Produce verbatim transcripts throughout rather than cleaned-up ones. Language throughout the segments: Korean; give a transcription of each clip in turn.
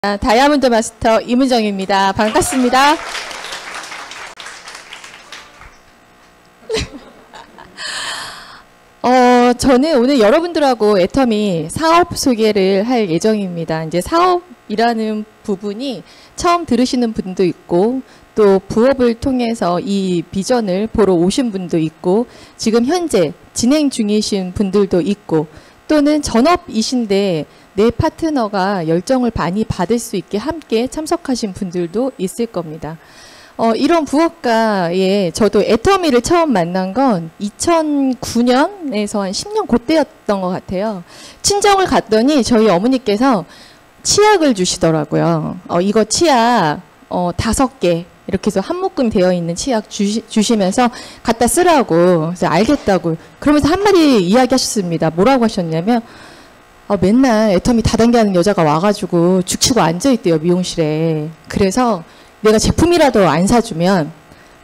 다이아몬드 마스터 이문정입니다. 반갑습니다. 어, 저는 오늘 여러분들하고 애터미 사업 소개를 할 예정입니다. 이제 사업이라는 부분이 처음 들으시는 분도 있고, 또 부업을 통해서 이 비전을 보러 오신 분도 있고, 지금 현재 진행 중이신 분들도 있고, 또는 전업이신데 내 파트너가 열정을 많이 받을 수 있게 함께 참석하신 분들도 있을 겁니다. 어, 이런 부업가에 저도 애터미를 처음 만난 건 이천구 년에서 한 십 년 그때였던 것 같아요. 친정을 갔더니 저희 어머니께서 치약을 주시더라고요. 어, 이거 치약 어, 다섯 개 이렇게 해서 한 묶음 되어 있는 치약 주시, 주시면서 갖다 쓰라고. 그래서 알겠다고. 그러면서 한마디 이야기하셨습니다. 뭐라고 하셨냐면 어, 맨날 애터미 다단계 하는 여자가 와가지고 죽치고 앉아있대요, 미용실에. 그래서 내가 제품이라도 안 사주면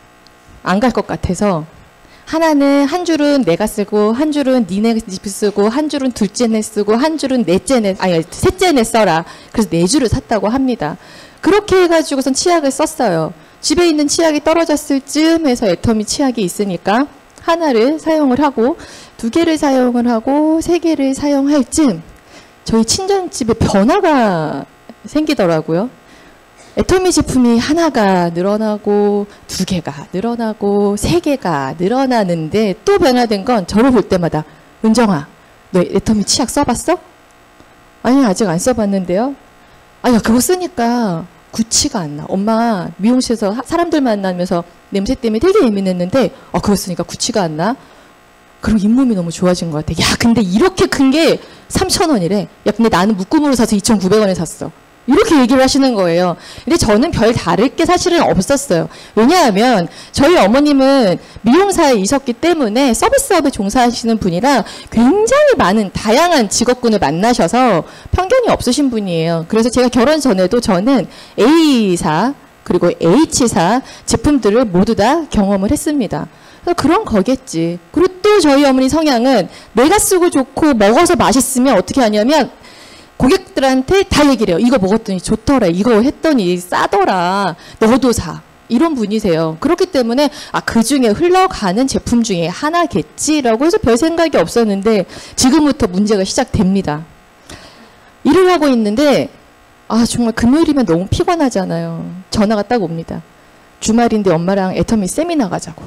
안 갈 것 같아서 하나는 한 줄은 내가 쓰고, 한 줄은 니네 집 쓰고, 한 줄은 둘째네 쓰고, 한 줄은 넷째네, 아니 셋째네 써라. 그래서 네 줄을 샀다고 합니다. 그렇게 해가지고선 치약을 썼어요. 집에 있는 치약이 떨어졌을 쯤 해서 애터미 치약이 있으니까 하나를 사용을 하고, 두 개를 사용을 하고, 세 개를 사용할 쯤 저희 친정집에 변화가 생기더라고요. 애터미 제품이 하나가 늘어나고, 두 개가 늘어나고, 세 개가 늘어나는데, 또 변화된 건 저를 볼 때마다 은정아, 너 애터미 치약 써봤어? 아니, 아직 안 써봤는데요. 아니, 그거 쓰니까 구취가 안 나. 엄마 미용실에서 사람들 만나면서 냄새 때문에 되게 예민했는데 어, 그거 쓰니까 구취가 안 나. 그리고 잇몸이 너무 좋아진 것 같아. 야, 근데 이렇게 큰 게 삼천 원이래. 야, 근데 나는 묶음으로 사서 이천구백 원에 샀어. 이렇게 얘기를 하시는 거예요. 근데 저는 별 다를 게 사실은 없었어요. 왜냐하면 저희 어머님은 미용사에 있었기 때문에 서비스업에 종사하시는 분이라 굉장히 많은 다양한 직업군을 만나셔서 편견이 없으신 분이에요. 그래서 제가 결혼 전에도 저는 A사 그리고 H사 제품들을 모두 다 경험을 했습니다. 그런 거겠지. 그리고 또 저희 어머니 성향은 내가 쓰고 좋고 먹어서 맛있으면 어떻게 하냐면 고객들한테 다 얘기를 해요. 이거 먹었더니 좋더라. 이거 했더니 싸더라. 너도 사. 이런 분이세요. 그렇기 때문에 아, 그중에 흘러가는 제품 중에 하나겠지라고 해서 별 생각이 없었는데 지금부터 문제가 시작됩니다. 일을 하고 있는데 아, 정말 금요일이면 너무 피곤하잖아요. 전화가 딱 옵니다. 주말인데 엄마랑 애터미 세미나 가자고.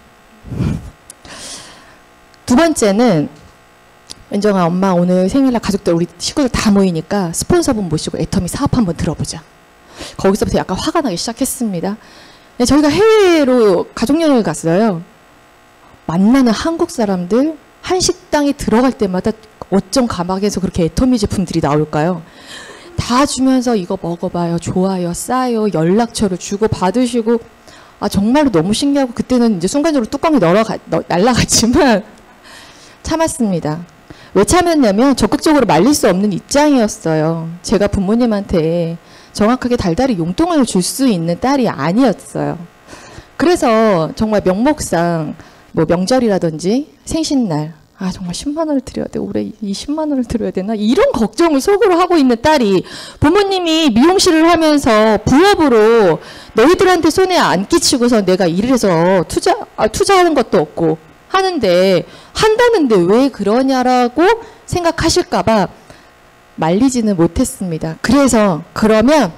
두 번째는 은정아, 엄마 오늘 생일날 가족들 우리 식구들 다 모이니까 스폰서분 모시고 애터미 사업 한번 들어보자. 거기서부터 약간 화가 나기 시작했습니다. 저희가 해외로 가족여행을 갔어요. 만나는 한국 사람들 한식당에 들어갈 때마다 어쩜 가막에서 그렇게 애터미 제품들이 나올까요? 다 주면서 이거 먹어봐요. 좋아요. 싸요. 연락처를 주고 받으시고 아, 정말로 너무 신기하고 그때는 이제 순간적으로 뚜껑이 날아가, 날아갔지만 참았습니다. 왜 참았냐면 적극적으로 말릴 수 없는 입장이었어요. 제가 부모님한테 정확하게 달달이 용돈을 줄 수 있는 딸이 아니었어요. 그래서 정말 명목상 뭐 명절이라든지 생신날 아 정말 십만 원을 드려야 돼. 올해 이십만 원을 드려야 되나? 이런 걱정을 속으로 하고 있는 딸이 부모님이 미용실을 하면서 부업으로 너희들한테 손에 안 끼치고서 내가 일을 해서 투자, 아, 투자하는 것도 없고 하는데 한다는데 왜 그러냐라고 생각하실까봐 말리지는 못했습니다. 그래서 그러면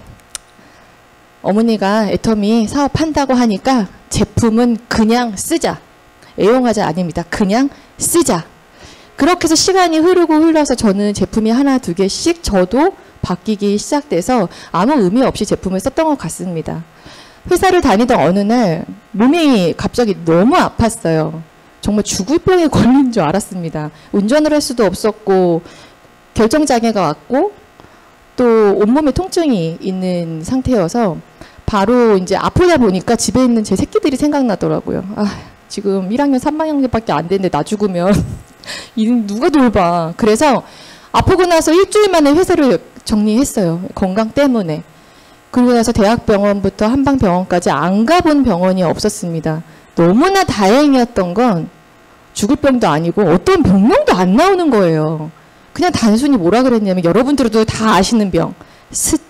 어머니가 애터미 사업한다고 하니까 제품은 그냥 쓰자. 애용하자 아닙니다. 그냥 쓰자. 그렇게 해서 시간이 흐르고 흘러서 저는 제품이 하나 두 개씩 저도 바뀌기 시작돼서 아무 의미 없이 제품을 썼던 것 같습니다. 회사를 다니던 어느 날 몸이 갑자기 너무 아팠어요. 정말 죽을 병에 걸린 줄 알았습니다. 운전을 할 수도 없었고 결정장애가 왔고 또 온몸에 통증이 있는 상태여서 바로 이제 아프다 보니까 집에 있는 제 새끼들이 생각나더라고요. 아, 지금 일 학년 삼 학년밖에 안 됐는데 나 죽으면 누가 돌봐. 그래서 아프고 나서 일주일 만에 회사를 정리했어요. 건강 때문에. 그리고 나서 대학병원부터 한방병원까지 안 가본 병원이 없었습니다. 너무나 다행이었던 건 죽을 병도 아니고 어떤 병명도 안 나오는 거예요. 그냥 단순히 뭐라 그랬냐면 여러분들도 다 아시는 병, 스트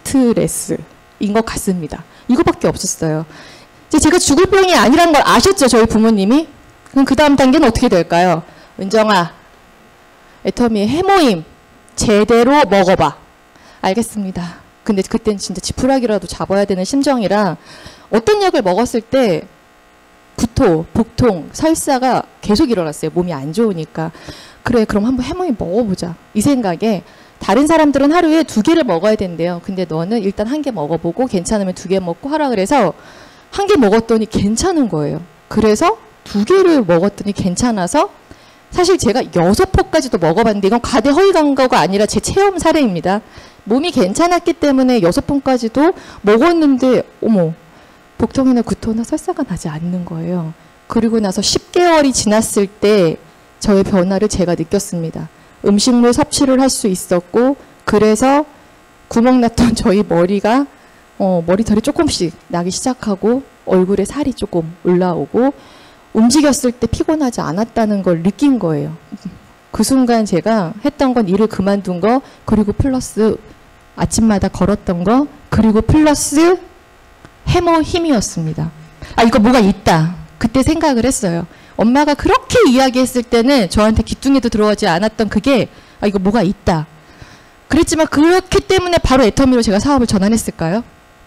스트레스인 것 같습니다. 이거밖에 없었어요. 이제 제가 죽을 병이 아니라는 걸 아셨죠, 저희 부모님이? 그럼 그 다음 단계는 어떻게 될까요? 은정아, 애터미의 해모임 제대로 먹어봐. 알겠습니다. 근데 그땐 진짜 지푸라기라도 잡아야 되는 심정이라 어떤 약을 먹었을 때 구토, 복통, 설사가 계속 일어났어요. 몸이 안 좋으니까. 그래, 그럼 한번 해모임 먹어보자. 이 생각에 다른 사람들은 하루에 두 개를 먹어야 된대요. 근데 너는 일단 한 개 먹어보고 괜찮으면 두 개 먹고 하라 그래서 한 개 먹었더니 괜찮은 거예요. 그래서 두 개를 먹었더니 괜찮아서 사실 제가 여섯 포까지도 먹어봤는데 이건 과대 허위 광고가 아니라 제 체험 사례입니다. 몸이 괜찮았기 때문에 여섯 포까지도 먹었는데 어머 복통이나 구토나 설사가 나지 않는 거예요. 그리고 나서 십 개월이 지났을 때 저의 변화를 제가 느꼈습니다. 음식물 섭취를 할 수 있었고 그래서 구멍 났던 저희 머리가 어, 머리털이 조금씩 나기 시작하고 얼굴에 살이 조금 올라오고 움직였을 때 피곤하지 않았다는 걸 느낀 거예요. 그 순간 제가 했던 건 일을 그만둔 거 그리고 플러스 아침마다 걸었던 거 그리고 플러스 해머 힘이었습니다. 아 이거 뭐가 있다. 그때 생각을 했어요. 엄마가 그렇게 이야기했을 때는 저한테 귀뚱이도 들어오지 않았던 그게 아 이거 뭐가 있다. 그랬지만 그렇기 때문에 바로 애터미로 제가 사업을 전환했을까요?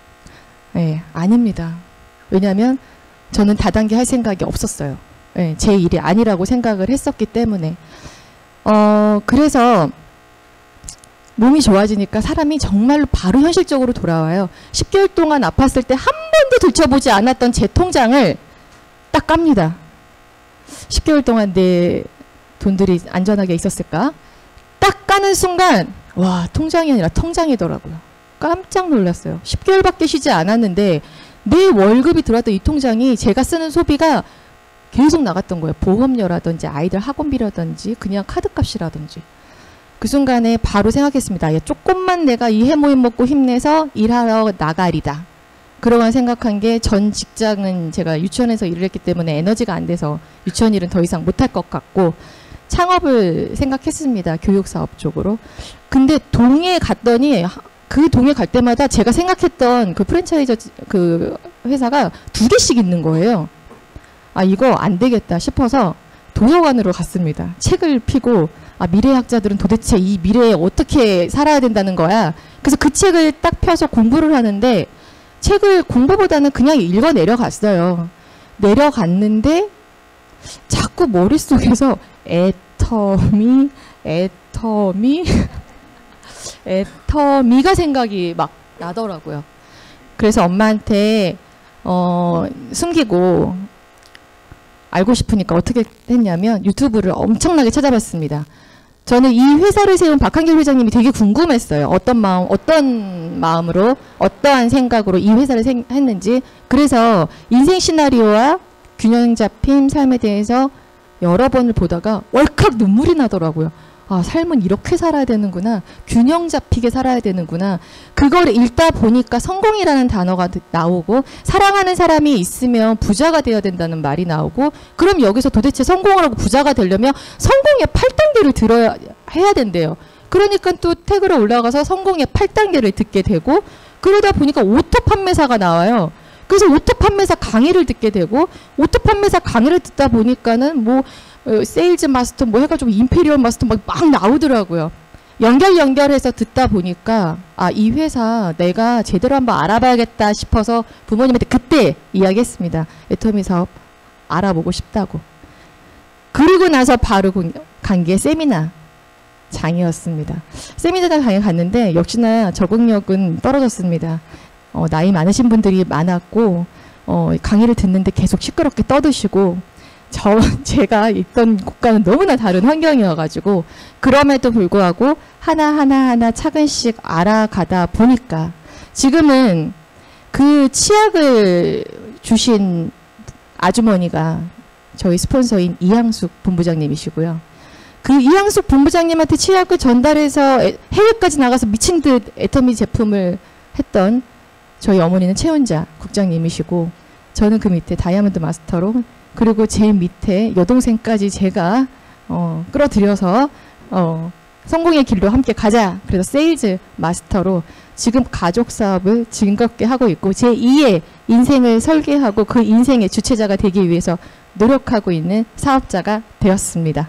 네, 아닙니다. 왜냐하면 저는 다단계 할 생각이 없었어요. 네, 제 일이 아니라고 생각을 했었기 때문에 어 그래서 몸이 좋아지니까 사람이 정말로 바로 현실적으로 돌아와요. 십 개월 동안 아팠을 때 한 번도 들춰보지 않았던 제 통장을 딱 깝니다. 십 개월 동안 내 돈들이 안전하게 있었을까? 딱 까는 순간 와 통장이 아니라 통장이더라고요. 깜짝 놀랐어요. 십 개월밖에 쉬지 않았는데 내 월급이 들어왔던 이 통장이 제가 쓰는 소비가 계속 나갔던 거예요. 보험료라든지 아이들 학원비라든지 그냥 카드값이라든지. 그 순간에 바로 생각했습니다. 야, 조금만 내가 이 해모임 먹고 힘내서 일하러 나가리다. 그러고 생각한 게 전 직장은 제가 유치원에서 일을 했기 때문에 에너지가 안 돼서 유치원 일은 더 이상 못할 것 같고 창업을 생각했습니다. 교육사업 쪽으로. 근데 동에 갔더니 그 동에 갈 때마다 제가 생각했던 그 프랜차이즈 그 회사가 두 개씩 있는 거예요. 아 이거 안 되겠다 싶어서 도서관으로 갔습니다. 책을 펴고 아 미래학자들은 도대체 이 미래에 어떻게 살아야 된다는 거야. 그래서 그 책을 딱 펴서 공부를 하는데 책을 공부보다는 그냥 읽어 내려갔어요. 내려갔는데 자꾸 머릿속에서 애터미 애터미 애터미가 생각이 막 나더라고요. 그래서 엄마한테 어, 숨기고 알고 싶으니까 어떻게 했냐면 유튜브를 엄청나게 찾아봤습니다. 저는 이 회사를 세운 박한길 회장님이 되게 궁금했어요. 어떤 마음, 어떤 마음으로, 어떠한 생각으로 이 회사를 생, 했는지. 그래서 인생 시나리오와 균형 잡힌 삶에 대해서 여러 번을 보다가 월칵 눈물이 나더라고요. 아, 삶은 이렇게 살아야 되는구나. 균형 잡히게 살아야 되는구나. 그걸 읽다 보니까 성공이라는 단어가 나오고 사랑하는 사람이 있으면 부자가 되어야 된다는 말이 나오고 그럼 여기서 도대체 성공을 하고 부자가 되려면 성공의 팔 단계를 들어야 해야 된대요. 그러니까 또 태그로 올라가서 성공의 팔 단계를 듣게 되고 그러다 보니까 오토 판매사가 나와요. 그래서 오토 판매사 강의를 듣게 되고 오토 판매사 강의를 듣다 보니까는 뭐 어, 세일즈 마스터 뭐 해가지고 임페리얼 마스터 막, 막 나오더라고요. 연결 연결해서 듣다 보니까 아, 이 회사 내가 제대로 한번 알아봐야겠다 싶어서 부모님한테 그때 이야기했습니다. 애터미 사업 알아보고 싶다고. 그리고 나서 바로 간 게 세미나 장이었습니다. 세미나 장에 갔는데 역시나 적응력은 떨어졌습니다. 어, 나이 많으신 분들이 많았고 어, 강의를 듣는데 계속 시끄럽게 떠드시고 저 제가 있던 곳과는 너무나 다른 환경이어가지고 그럼에도 불구하고 하나하나 하나 차근씩 알아가다 보니까 지금은 그 치약을 주신 아주머니가 저희 스폰서인 이향숙 본부장님이시고요. 그 이향숙 본부장님한테 치약을 전달해서 해외까지 나가서 미친 듯 애터미 제품을 했던 저희 어머니는 최훈자 국장님이시고 저는 그 밑에 다이아몬드 마스터로 그리고 제 밑에 여동생까지 제가 어, 끌어들여서 어, 성공의 길로 함께 가자. 그래서 세일즈 마스터로 지금 가족 사업을 즐겁게 하고 있고 제이의 인생을 설계하고 그 인생의 주체자가 되기 위해서 노력하고 있는 사업자가 되었습니다.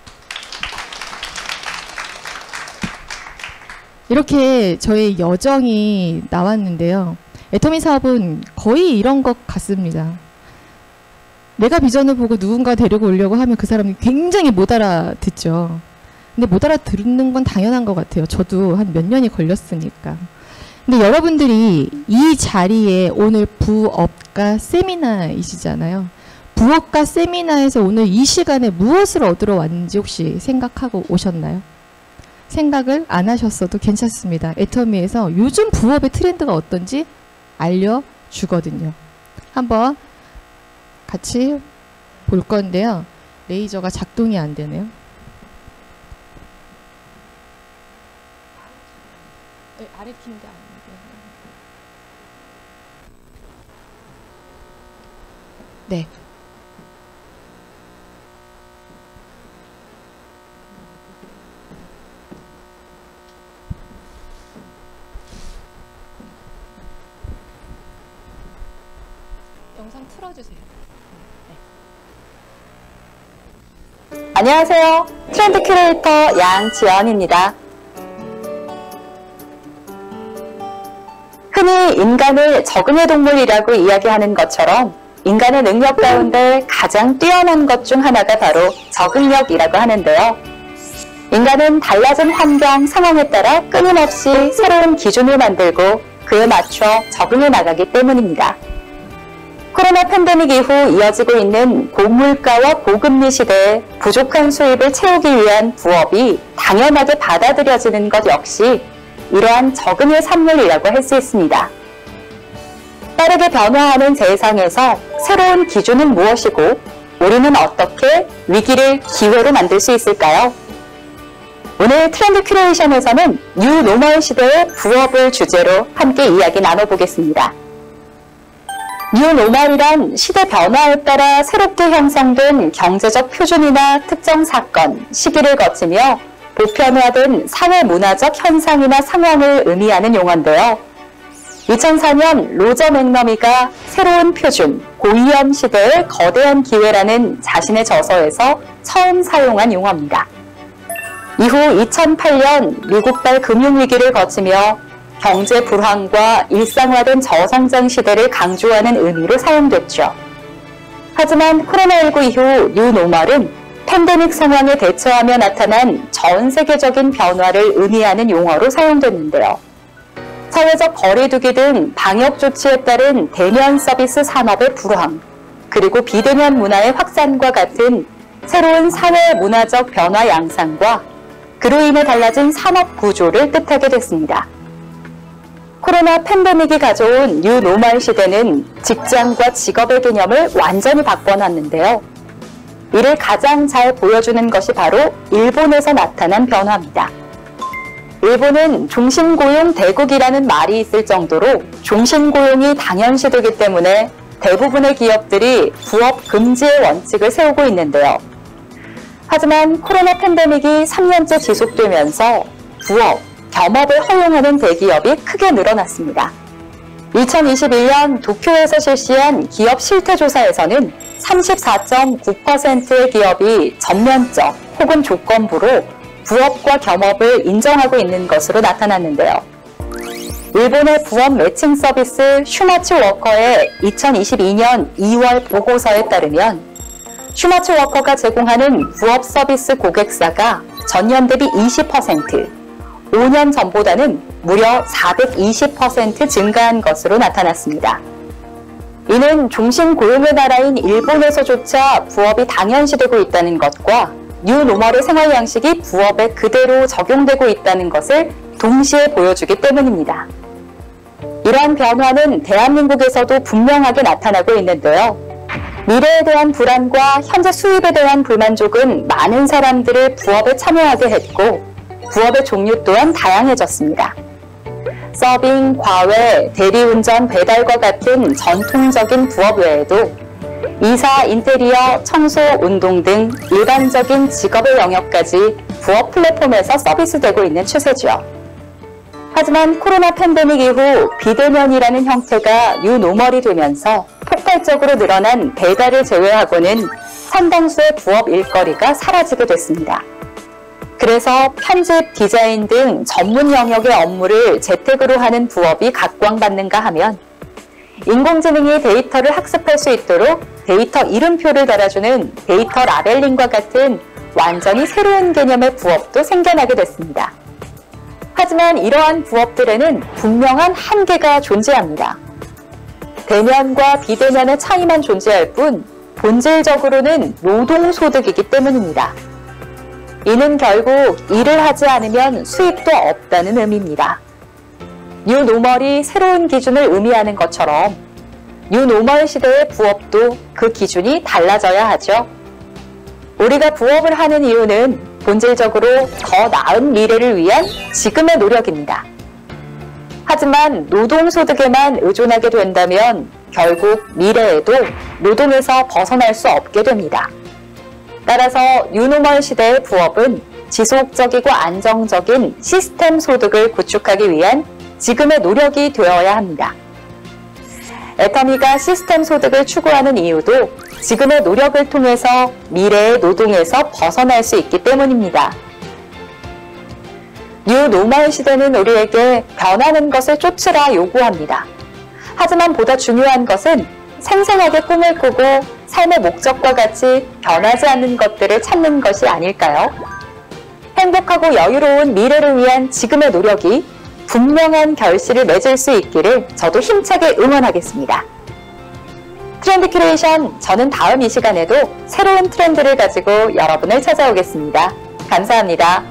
이렇게 저의 여정이 나왔는데요. 애터미 사업은 거의 이런 것 같습니다. 내가 비전을 보고 누군가 데리고 오려고 하면 그 사람이 굉장히 못 알아듣죠. 근데 못 알아듣는 건 당연한 것 같아요. 저도 한 몇 년이 걸렸으니까. 근데 여러분들이 이 자리에 오늘 부업가 세미나이시잖아요. 부업가 세미나에서 오늘 이 시간에 무엇을 얻으러 왔는지 혹시 생각하고 오셨나요? 생각을 안 하셨어도 괜찮습니다. 애터미에서 요즘 부업의 트렌드가 어떤지 알려주거든요. 한번 같이 볼 건데요. 레이저가 작동이 안 되네요. 네, 아래 키인데 안 돼. 네. 영상 틀어주세요. 네. 안녕하세요. 트렌드 큐레이터 양지연입니다. 흔히 인간을 적응의 동물이라고 이야기하는 것처럼 인간의 능력 가운데 가장 뛰어난 것 중 하나가 바로 적응력이라고 하는데요. 인간은 달라진 환경, 상황에 따라 끊임없이 새로운 기준을 만들고 그에 맞춰 적응해 나가기 때문입니다. 코로나 팬데믹 이후 이어지고 있는 고물가와 고금리 시대에 부족한 수입을 채우기 위한 부업이 당연하게 받아들여지는 것 역시 이러한 적응의 산물이라고 할 수 있습니다. 빠르게 변화하는 세상에서 새로운 기준은 무엇이고 우리는 어떻게 위기를 기회로 만들 수 있을까요? 오늘 트렌드 큐레이션에서는 뉴 노멀 시대의 부업을 주제로 함께 이야기 나눠보겠습니다. 뉴 노멀이란 시대 변화에 따라 새롭게 형성된 경제적 표준이나 특정 사건, 시기를 거치며 보편화된 사회 문화적 현상이나 상황을 의미하는 용어인데요. 이천사 년 로저 맥너미가 새로운 표준, 고위험 시대의 거대한 기회라는 자신의 저서에서 처음 사용한 용어입니다. 이후 이천팔 년 미국발 금융위기를 거치며 경제 불황과 일상화된 저성장 시대를 강조하는 의미로 사용됐죠. 하지만 코로나십구 이후 뉴 노멀은 팬데믹 상황에 대처하며 나타난 전 세계적인 변화를 의미하는 용어로 사용됐는데요. 사회적 거리두기 등 방역 조치에 따른 대면 서비스 산업의 불황, 그리고 비대면 문화의 확산과 같은 새로운 사회 문화적 변화 양상과 그로 인해 달라진 산업 구조를 뜻하게 됐습니다. 코로나 팬데믹이 가져온 뉴 노멀 시대는 직장과 직업의 개념을 완전히 바꿔놨는데요. 이를 가장 잘 보여주는 것이 바로 일본에서 나타난 변화입니다. 일본은 종신고용 대국이라는 말이 있을 정도로 종신고용이 당연시되기 때문에 대부분의 기업들이 부업 금지의 원칙을 세우고 있는데요. 하지만 코로나 팬데믹이 삼 년째 지속되면서 부업, 겸업을 허용하는 대기업이 크게 늘어났습니다. 이천이십일 년 도쿄에서 실시한 기업 실태조사에서는 삼십사 점 구 퍼센트의 기업이 전면적 혹은 조건부로 부업과 겸업을 인정하고 있는 것으로 나타났는데요. 일본의 부업 매칭 서비스 슈마츠 워커의 이천이십이 년 이월 보고서에 따르면 슈마츠 워커가 제공하는 부업 서비스 고객사가 전년 대비 이십 퍼센트, 오 년 전보다는 무려 사백이십 퍼센트 증가한 것으로 나타났습니다. 이는 종신고용의 나라인 일본에서조차 부업이 당연시되고 있다는 것과 뉴 노멀의 생활 양식이 부업에 그대로 적용되고 있다는 것을 동시에 보여주기 때문입니다. 이러한 변화는 대한민국에서도 분명하게 나타나고 있는데요. 미래에 대한 불안과 현재 수입에 대한 불만족은 많은 사람들을 부업에 참여하게 했고 부업의 종류 또한 다양해졌습니다. 서빙, 과외, 대리운전, 배달과 같은 전통적인 부업 외에도 이사, 인테리어, 청소, 운동 등 일반적인 직업의 영역까지 부업 플랫폼에서 서비스되고 있는 추세죠. 하지만 코로나 팬데믹 이후 비대면이라는 형태가 뉴노멀이 되면서 폭발적으로 늘어난 배달을 제외하고는 상당수의 부업 일거리가 사라지게 됐습니다. 그래서 편집, 디자인 등 전문 영역의 업무를 재택으로 하는 부업이 각광받는가 하면 인공지능이 데이터를 학습할 수 있도록 데이터 이름표를 달아주는 데이터 라벨링과 같은 완전히 새로운 개념의 부업도 생겨나게 됐습니다. 하지만 이러한 부업들에는 분명한 한계가 존재합니다. 대면과 비대면의 차이만 존재할 뿐 본질적으로는 노동소득이기 때문입니다. 이는 결국 일을 하지 않으면 수입도 없다는 의미입니다. 뉴노멀이 새로운 기준을 의미하는 것처럼 뉴노멀 시대의 부업도 그 기준이 달라져야 하죠. 우리가 부업을 하는 이유는 본질적으로 더 나은 미래를 위한 지금의 노력입니다. 하지만 노동소득에만 의존하게 된다면 결국 미래에도 노동에서 벗어날 수 없게 됩니다. 따라서 뉴노멀 시대의 부업은 지속적이고 안정적인 시스템 소득을 구축하기 위한 지금의 노력이 되어야 합니다. 애터미가 시스템 소득을 추구하는 이유도 지금의 노력을 통해서 미래의 노동에서 벗어날 수 있기 때문입니다. 뉴노멀 시대는 우리에게 변하는 것을 쫓으라 요구합니다. 하지만 보다 중요한 것은 생생하게 꿈을 꾸고 삶의 목적과 같이 변하지 않는 것들을 찾는 것이 아닐까요? 행복하고 여유로운 미래를 위한 지금의 노력이 분명한 결실을 맺을 수 있기를 저도 힘차게 응원하겠습니다. 트렌드 큐레이션, 저는 다음 이 시간에도 새로운 트렌드를 가지고 여러분을 찾아오겠습니다. 감사합니다.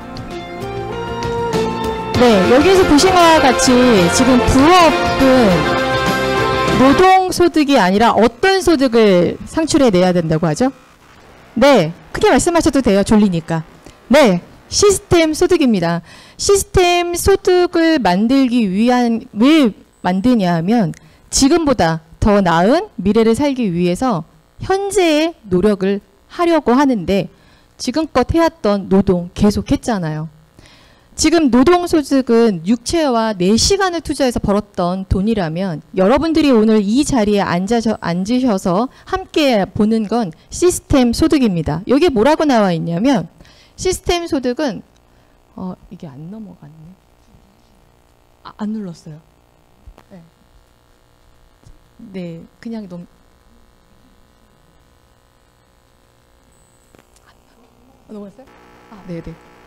네, 여기에서 보신 것과 같이 지금 부업은 노동소득이 아니라 어떤 소득을 상출해내야 된다고 하죠? 네, 크게 말씀하셔도 돼요. 졸리니까. 네, 시스템 소득입니다. 시스템 소득을 만들기 위한, 왜 만드냐 하면 지금보다 더 나은 미래를 살기 위해서 현재의 노력을 하려고 하는데 지금껏 해왔던 노동 계속했잖아요. 지금 노동소득은 육체와 네 시간을 투자해서 벌었던 돈이라면 여러분들이 오늘 이 자리에 앉아서, 앉으셔서 함께 보는 건 시스템 소득입니다. 여기에 뭐라고 나와 있냐면 시스템 소득은 어, 이게 안 넘어갔네. 아, 안 눌렀어요. 네, 네 그냥 넘... 아, 넘어갔어요? 아, 네네.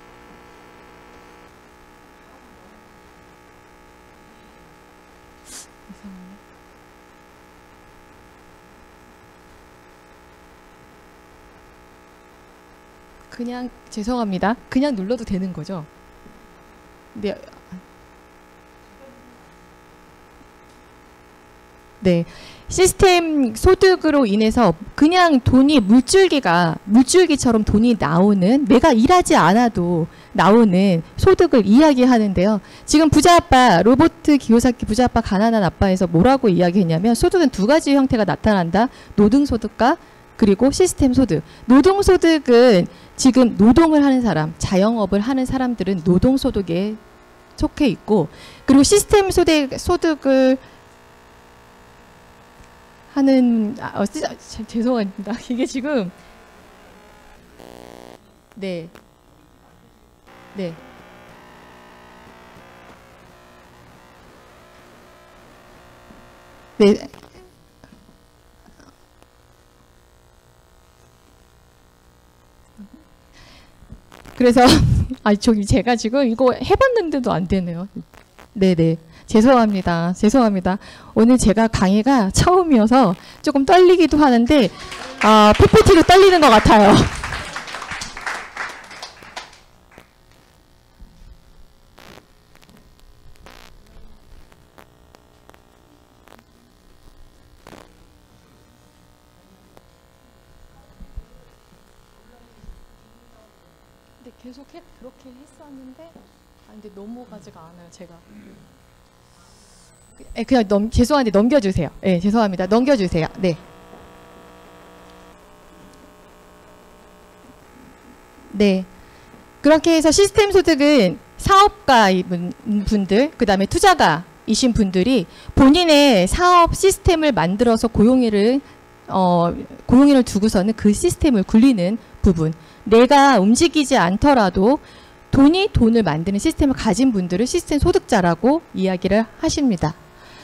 그냥 죄송합니다. 그냥 눌러도 되는 거죠? 네. 네. 시스템 소득으로 인해서 그냥 돈이 물줄기가 물줄기처럼 돈이 나오는, 내가 일하지 않아도 나오는 소득을 이야기하는데요. 지금 부자아빠, 로버트 기요사키 부자아빠 가난한 아빠에서 뭐라고 이야기했냐면 소득은 두 가지 형태가 나타난다. 노동소득과 그리고 시스템 소득. 노동소득은 지금 노동을 하는 사람, 자영업을 하는 사람들은 노동소득에 속해 있고, 그리고 시스템 소득, 소득을 하는, 아, 어, 진짜, 죄송합니다. 이게 지금, 네. 네. 네. 그래서 아 저기 제가 지금 이거 해봤는데도 안 되네요. 네네. 죄송합니다. 죄송합니다. 오늘 제가 강의가 처음이어서 조금 떨리기도 하는데 아, 피피티로 떨리는 것 같아요. 근데 계속 해, 그렇게 했었는데 아, 근데 넘어가지가 않아요. 제가. 예, 그냥 넘, 죄송한데 넘겨주세요. 예, 죄송합니다. 넘겨주세요. 네. 네. 그렇게 해서 시스템 소득은 사업가인 분들, 그 다음에 투자가이신 분들이 본인의 사업 시스템을 만들어서 고용인을, 어, 고용인을 두고서는 그 시스템을 굴리는 부분. 내가 움직이지 않더라도 돈이 돈을 만드는 시스템을 가진 분들을 시스템 소득자라고 이야기를 하십니다.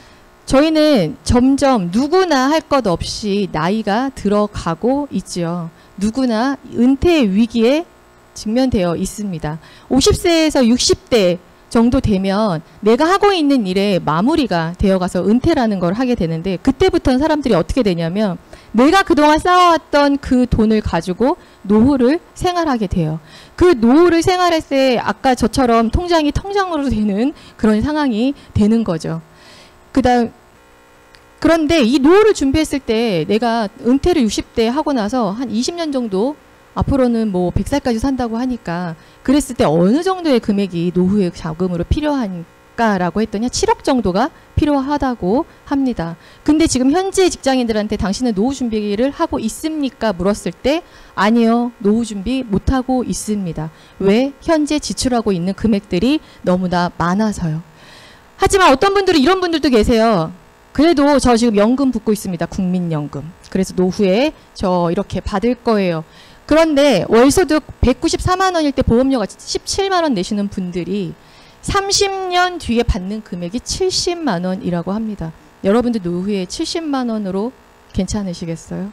저희는 점점 누구나 할 것 없이 나이가 들어가고 있지요. 누구나 은퇴 위기에 직면되어 있습니다. 오십 세에서 육십 대 정도 되면 내가 하고 있는 일에 마무리가 되어가서 은퇴라는 걸 하게 되는데, 그때부터는 사람들이 어떻게 되냐면 내가 그동안 쌓아왔던 그 돈을 가지고 노후를 생활하게 돼요. 그 노후를 생활할 때 아까 저처럼 통장이 통장으로 되는 그런 상황이 되는 거죠. 그다음 그런데 이 노후를 준비했을 때 내가 은퇴를 육십 대 하고 나서 한 이십 년 정도, 앞으로는 뭐 백 살까지 산다고 하니까, 그랬을 때 어느 정도의 금액이 노후의 자금으로 필요한가라고 했더니 칠억 정도가 필요하다고 합니다. 근데 지금 현재 직장인들한테 당신은 노후 준비를 하고 있습니까? 물었을 때 아니요, 노후 준비 못하고 있습니다. 왜? 현재 지출하고 있는 금액들이 너무나 많아서요. 하지만 어떤 분들은 이런 분들도 계세요. 그래도 저 지금 연금 붙고 있습니다. 국민연금. 그래서 노후에 저 이렇게 받을 거예요. 그런데 월소득 백구십사만 원일 때 보험료가 십칠만 원 내시는 분들이 삼십 년 뒤에 받는 금액이 칠십만 원이라고 합니다. 여러분들 노후에 칠십만 원으로 괜찮으시겠어요?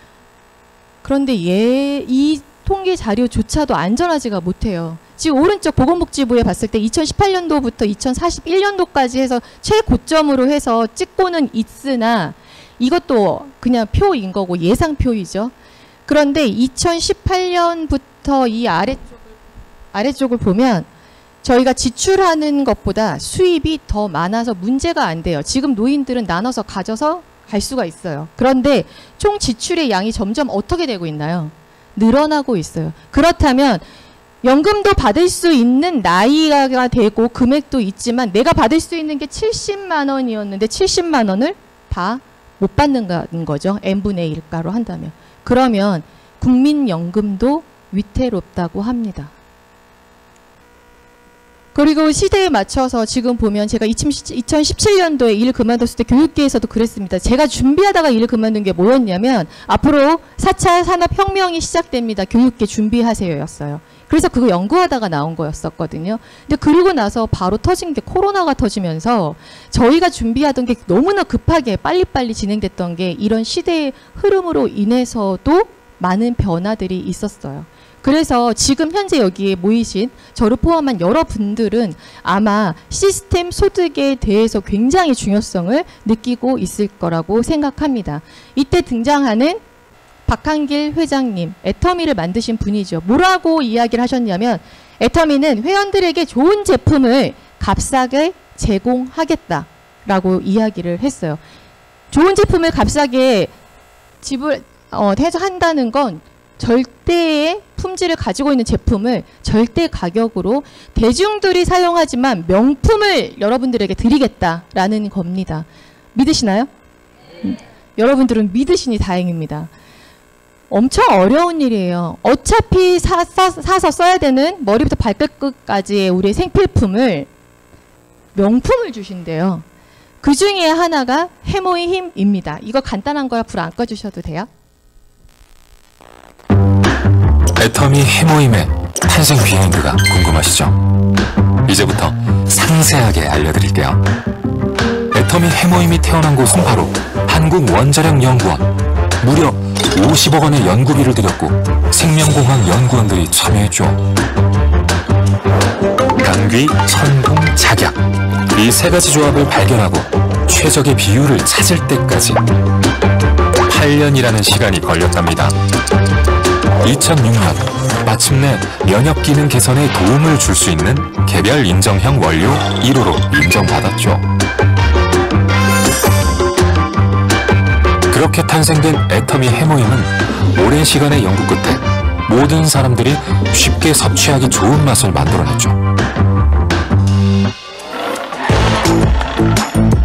그런데 예, 이 통계 자료조차도 안전하지가 못해요. 지금 오른쪽 보건복지부에 봤을 때 이천십팔 년도부터 이천사십일 년도까지 해서 최고점으로 해서 찍고는 있으나 이것도 그냥 표인 거고 예상표이죠. 그런데 이천십팔 년부터 이 아래쪽을, 아래쪽을 보면 저희가 지출하는 것보다 수입이 더 많아서 문제가 안 돼요. 지금 노인들은 나눠서 가져서 갈 수가 있어요. 그런데 총 지출의 양이 점점 어떻게 되고 있나요? 늘어나고 있어요. 그렇다면 연금도 받을 수 있는 나이가 되고 금액도 있지만 내가 받을 수 있는 게 칠십만 원이었는데 칠십만 원을 다 못 받는 거죠. n분의 일가로 한다면. 그러면 국민연금도 위태롭다고 합니다. 그리고 시대에 맞춰서 지금 보면 제가 이천십칠 년도에 일 그만뒀을 때 교육계에서도 그랬습니다. 제가 준비하다가 일을 그만둔 게 뭐였냐면 앞으로 사 차 산업혁명이 시작됩니다. 교육계 준비하세요 였어요. 그래서 그거 연구하다가 나온 거였었거든요. 근데 그러고 나서 바로 터진 게 코로나가 터지면서 저희가 준비하던 게 너무나 급하게 빨리빨리 진행됐던 게 이런 시대의 흐름으로 인해서도 많은 변화들이 있었어요. 그래서 지금 현재 여기에 모이신 저를 포함한 여러분들은 아마 시스템 소득에 대해서 굉장히 중요성을 느끼고 있을 거라고 생각합니다. 이때 등장하는 박한길 회장님, 애터미를 만드신 분이죠. 뭐라고 이야기를 하셨냐면 애터미는 회원들에게 좋은 제품을 값싸게 제공하겠다라고 이야기를 했어요. 좋은 제품을 값싸게 지불, 어, 한다는 건 절대의 품질을 가지고 있는 제품을 절대 가격으로 대중들이 사용하지만 명품을 여러분들에게 드리겠다라는 겁니다. 믿으시나요? 음, 여러분들은 믿으시니 다행입니다. 엄청 어려운 일이에요. 어차피 사, 사, 사서 써야 되는 머리부터 발끝까지의 우리의 생필품을 명품을 주신대요. 그 중에 하나가 해모의 힘입니다. 이거 간단한 거라 불 안 꺼주셔도 돼요. 애터미 해모임의 탄생 비하인드가 궁금하시죠? 이제부터 상세하게 알려드릴게요. 애터미 해모임이 태어난 곳은 바로 한국원자력연구원. 무려 오십억 원의 연구비를 들였고 생명공학 연구원들이 참여했죠. 당귀, 천봉, 작약 이 세 가지 조합을 발견하고 최적의 비율을 찾을 때까지 팔 년이라는 시간이 걸렸답니다. 이천육 년 마침내 면역 기능 개선에 도움을 줄 수 있는 개별 인정형 원료 일 호로 인정받았죠. 그렇게 탄생된 애터미 해모임은 오랜 시간의 연구 끝에 모든 사람들이 쉽게 섭취하기 좋은 맛을 만들어냈죠.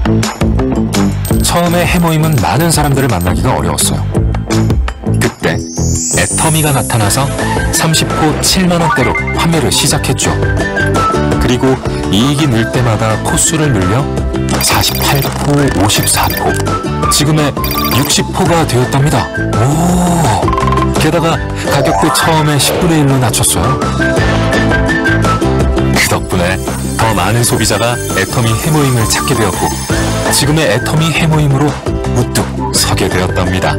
처음에 해모임은 많은 사람들을 만나기가 어려웠어요. 그때 애터미가 나타나서 삼십 호 칠만 원대로 판매를 시작했죠. 그리고 이익이 늘 때마다 포수를 늘려 사십팔 호, 오십사 호, 지금의 육십 호가 되었답니다. 오! 게다가 가격도 처음에 십분의 일로 낮췄어요. 그 덕분에 더 많은 소비자가 애터미 해모임을 찾게 되었고 지금의 애터미 해모임으로 우뚝 서게 되었답니다.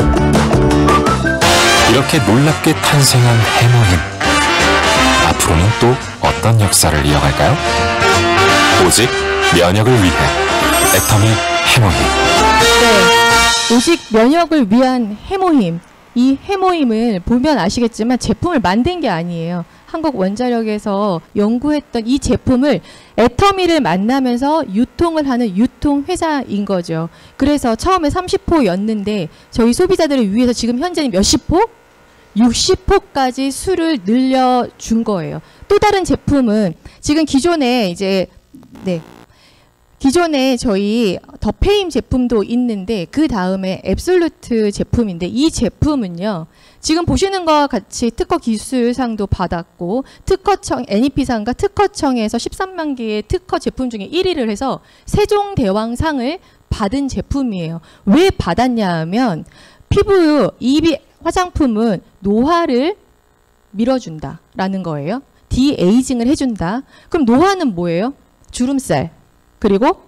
이렇게 놀랍게 탄생한 해모임. 앞으로는 또 어떤 역사를 이어갈까요? 오직 면역을 위해 애터미 해모임. 네, 오직 면역을 위한 해모임. 이 해모임을 보면 아시겠지만 제품을 만든 게 아니에요. 한국 원자력에서 연구했던 이 제품을 애터미를 만나면서 유통을 하는 유통회사인 거죠. 그래서 처음에 삼십 호였는데 저희 소비자들을 위해서 지금 현재는 몇십 호? 육십 호까지 수를 늘려준 거예요. 또 다른 제품은 지금 기존에 이제 네 기존에 저희 더페임 제품도 있는데 그 다음에 앱솔루트 제품인데 이 제품은요. 지금 보시는 것과 같이 특허 기술상도 받았고 특허청 엔이피상과 특허청에서 십삼만 개의 특허 제품 중에 일 위를 해서 세종대왕상을 받은 제품이에요. 왜 받았냐 하면 피부 이비 화장품은 노화를 밀어준다라는 거예요. 디에이징을 해준다. 그럼 노화는 뭐예요? 주름살 그리고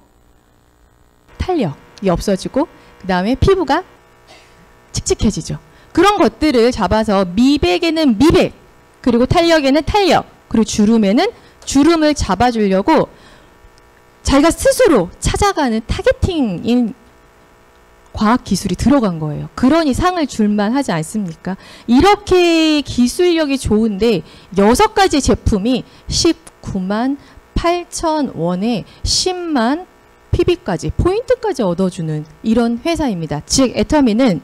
탄력이 없어지고 그 다음에 피부가 칙칙해지죠. 그런 것들을 잡아서 미백에는 미백 그리고 탄력에는 탄력 그리고 주름에는 주름을 잡아주려고 자기가 스스로 찾아가는 타겟팅인 과학기술이 들어간 거예요. 그러니 상을 줄만 하지 않습니까? 이렇게 기술력이 좋은데 여섯 가지 제품이 십구만 팔천 원에 십만 피비까지 포인트까지 얻어주는 이런 회사입니다. 즉 애터미는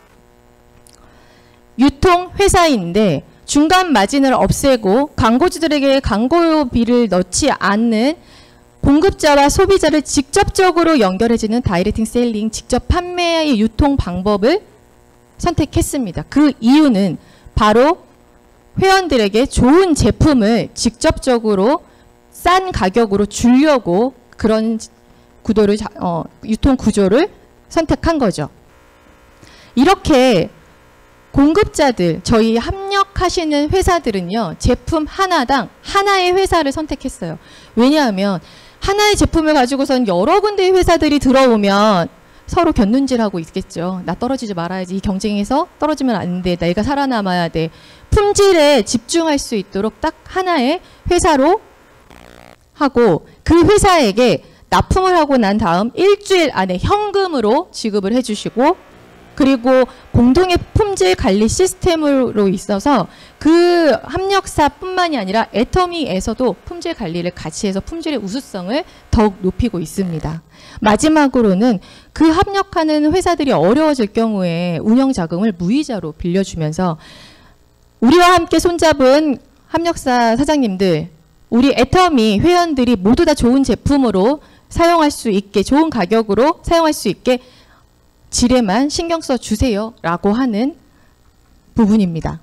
유통회사인데 중간 마진을 없애고 광고주들에게 광고비를 넣지 않는 공급자와 소비자를 직접적으로 연결해주는 다이렉팅 셀링, 직접 판매의 유통 방법을 선택했습니다. 그 이유는 바로 회원들에게 좋은 제품을 직접적으로 싼 가격으로 주려고 그런 구도를, 어, 유통 구조를 선택한 거죠. 이렇게 공급자들, 저희 합력하시는 회사들은요, 제품 하나당 하나의 회사를 선택했어요. 왜냐하면 하나의 제품을 가지고선 여러 군데의 회사들이 들어오면 서로 곁눈질하고 있겠죠. 나 떨어지지 말아야지. 이 경쟁에서 떨어지면 안 돼. 내가 살아남아야 돼. 품질에 집중할 수 있도록 딱 하나의 회사로 하고 그 회사에게 납품을 하고 난 다음 일주일 안에 현금으로 지급을 해주시고 그리고 공동의 품질 관리 시스템으로 있어서 그 합력사뿐만이 아니라 애터미에서도 품질 관리를 같이 해서 품질의 우수성을 더욱 높이고 있습니다. 마지막으로는 그 합력하는 회사들이 어려워질 경우에 운영 자금을 무이자로 빌려주면서 우리와 함께 손잡은 합력사 사장님들, 우리 애터미 회원들이 모두 다 좋은 제품으로 사용할 수 있게, 좋은 가격으로 사용할 수 있게 질에만 신경 써 주세요 라고 하는 부분입니다.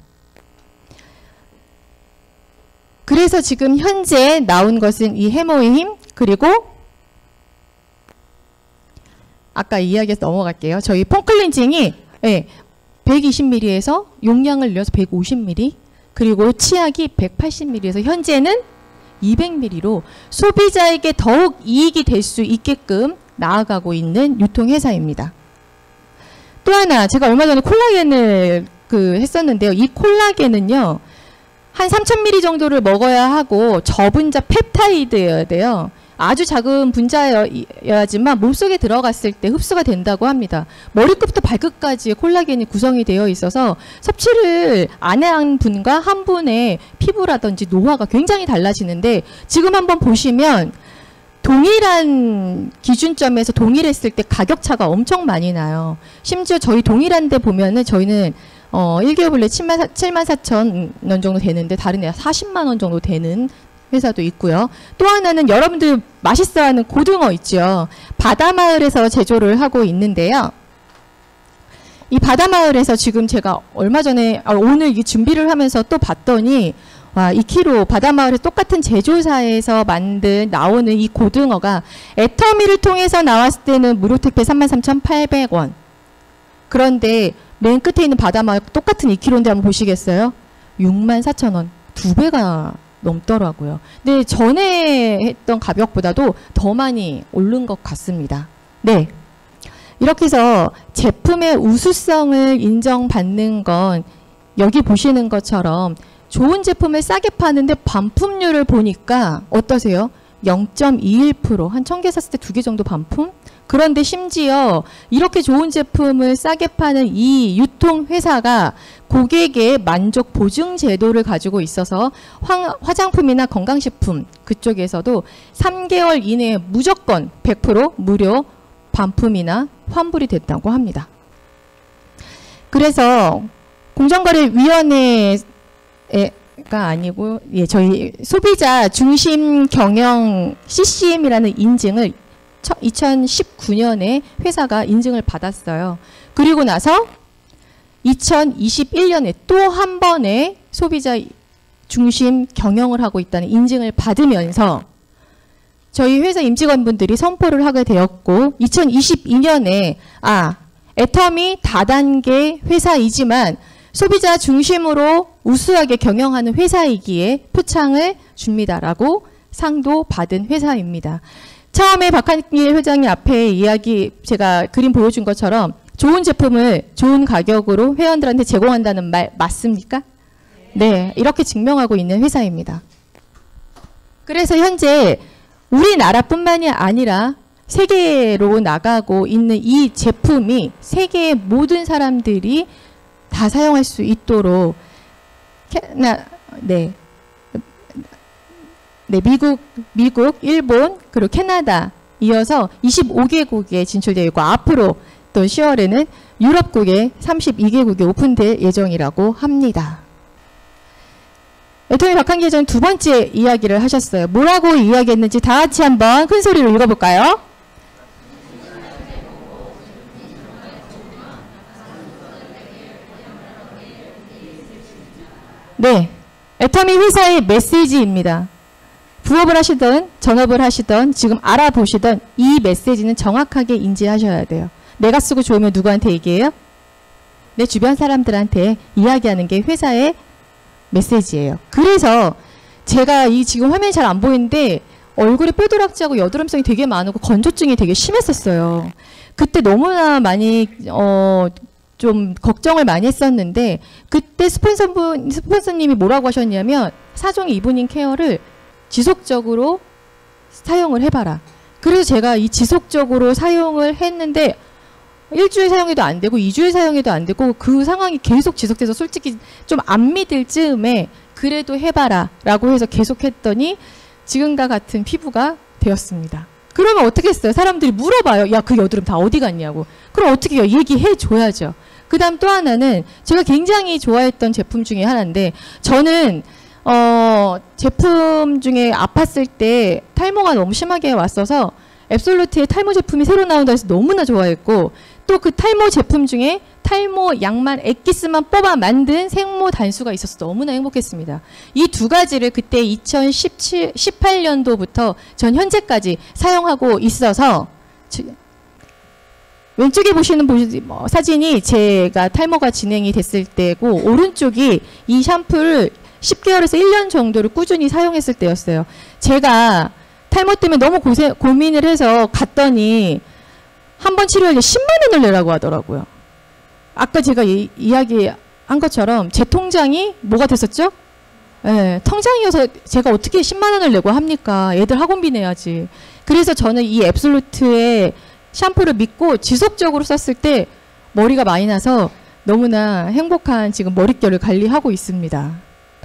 그래서 지금 현재 나온 것은 이 해모임 그리고 아까 이야기에서 넘어갈게요. 저희 폼클렌징이 네, 백이십 밀리리터에서 용량을 늘려서 백오십 밀리리터 그리고 치약이 백팔십 밀리리터에서 현재는 이백 밀리리터로 소비자에게 더욱 이익이 될 수 있게끔 나아가고 있는 유통회사입니다. 또 하나 제가 얼마 전에 콜라겐을 그 했었는데요. 이 콜라겐은요. 한 삼천 밀리리터 정도를 먹어야 하고 저분자 펩타이드여야 돼요. 아주 작은 분자여야지만 몸속에 들어갔을 때 흡수가 된다고 합니다. 머리끝부터 발끝까지 콜라겐이 구성이 되어 있어서 섭취를 안 한 분과 한 분의 피부라든지 노화가 굉장히 달라지는데 지금 한번 보시면 동일한 기준점에서 동일했을 때 가격차가 엄청 많이 나요. 심지어 저희 동일한데 보면은 저희는 어 일 개월 블랙 칠만 사천 원 정도 되는데 다른 애 사십만 원 정도 되는 회사도 있고요. 또 하나는 여러분들 맛있어하는 고등어 있죠. 바다마을에서 제조를 하고 있는데요. 이 바다마을에서 지금 제가 얼마 전에 아, 오늘 이 준비를 하면서 또 봤더니 와, 이 키로 바다마을에 똑같은 제조사에서 만든 나오는 이 고등어가 애터미를 통해서 나왔을 때는 무료 택배 삼만 삼천팔백 원. 그런데 맨 끝에 있는 바다마을 똑같은 이 킬로인데 한번 보시겠어요? 육만 사천 원. 두 배가 넘더라고요. 근데 전에 했던 가격보다도 더 많이 오른 것 같습니다. 네. 이렇게 해서 제품의 우수성을 인정받는 건 여기 보시는 것처럼 좋은 제품을 싸게 파는데 반품률을 보니까 어떠세요? 영 점 이일 퍼센트. 한 천 개 샀을 때 두 개 정도 반품? 그런데 심지어 이렇게 좋은 제품을 싸게 파는 이 유통회사가 고객의 만족 보증 제도를 가지고 있어서 화, 화장품이나 건강식품 그쪽에서도 삼 개월 이내에 무조건 백 퍼센트 무료 반품이나 환불이 됐다고 합니다. 그래서 공정거래위원회가 아니고 예, 저희 소비자 중심 경영 씨씨엠이라는 인증을 이천십구 년에 회사가 인증을 받았어요. 그리고 나서 이천이십일 년에 또 한 번의 소비자 중심 경영을 하고 있다는 인증을 받으면서 저희 회사 임직원분들이 선포를 하게 되었고 이천이십이 년에 아 애터미 다단계 회사이지만 소비자 중심으로 우수하게 경영하는 회사이기에 표창을 줍니다라고 상도 받은 회사입니다. 처음에 박한길 회장님 앞에 이야기 제가 그림 보여준 것처럼 좋은 제품을 좋은 가격으로 회원들한테 제공한다는 말 맞습니까? 네, 이렇게 증명하고 있는 회사입니다. 그래서 현재 우리나라뿐만이 아니라 세계로 나가고 있는 이 제품이 세계의 모든 사람들이 다 사용할 수 있도록 캐나, 네, 네, 미국, 미국, 일본, 그리고 캐나다 이어서 이십오 개국에 진출되어 있고 앞으로 또 시월에는 유럽국에 삼십이 개국에 오픈될 예정이라고 합니다. 애터미 박한길 회장님 두 번째 이야기를 하셨어요. 뭐라고 이야기했는지 다 같이 한번 큰 소리로 읽어볼까요? 네, 애터미 회사의 메시지입니다. 부업을 하시던 전업을 하시던 지금 알아보시던 이 메시지는 정확하게 인지하셔야 돼요. 내가 쓰고 좋으면 누구한테 얘기해요? 내 주변 사람들한테 이야기하는 게 회사의 메시지예요. 그래서 제가 이 지금 화면이 잘 안 보이는데 얼굴에 뾰루락지하고 여드름성이 되게 많고 건조증이 되게 심했었어요. 그때 너무나 많이 어, 좀 걱정을 많이 했었는데 그때 스폰서분, 스폰서님이 뭐라고 하셨냐면 사종 이브닝 케어를 지속적으로 사용을 해봐라. 그래서 제가 이 지속적으로 사용을 했는데 일주일 사용해도 안 되고 이주일 사용해도 안 되고 그 상황이 계속 지속돼서 솔직히 좀 안 믿을 즈음에 그래도 해봐라 라고 해서 계속 했더니 지금과 같은 피부가 되었습니다. 그러면 어떻게 했어요? 사람들이 물어봐요. 야, 그 여드름 다 어디 갔냐고. 그럼 어떻게 해요? 얘기해 줘야죠. 그 다음 또 하나는 제가 굉장히 좋아했던 제품 중에 하나인데 저는 어, 제품 중에 아팠을 때 탈모가 너무 심하게 왔어서 앱솔루트의 탈모 제품이 새로 나온다 해서 너무나 좋아했고 또 그 탈모 제품 중에 탈모 약만 엑기스만 뽑아 만든 생모 단수가 있어서 너무나 행복했습니다. 이 두 가지를 그때 이천십칠, 십팔 년도부터 전 현재까지 사용하고 있어서 왼쪽에 보시는 사진이 제가 탈모가 진행이 됐을 때고 오른쪽이 이 샴푸를 십 개월에서 일 년 정도를 꾸준히 사용했을 때였어요. 제가 탈모 때문에 너무 고생, 고민을 해서 갔더니 한 번 치료할 때 십만 원을 내라고 하더라고요. 아까 제가 이, 이야기한 것처럼 제 통장이 뭐가 됐었죠? 예, 통장이어서 제가 어떻게 십만 원을 내고 합니까? 애들 학원비 내야지. 그래서 저는 이 앱솔루트의 샴푸를 믿고 지속적으로 썼을 때 머리가 많이 나서 너무나 행복한 지금 머릿결을 관리하고 있습니다.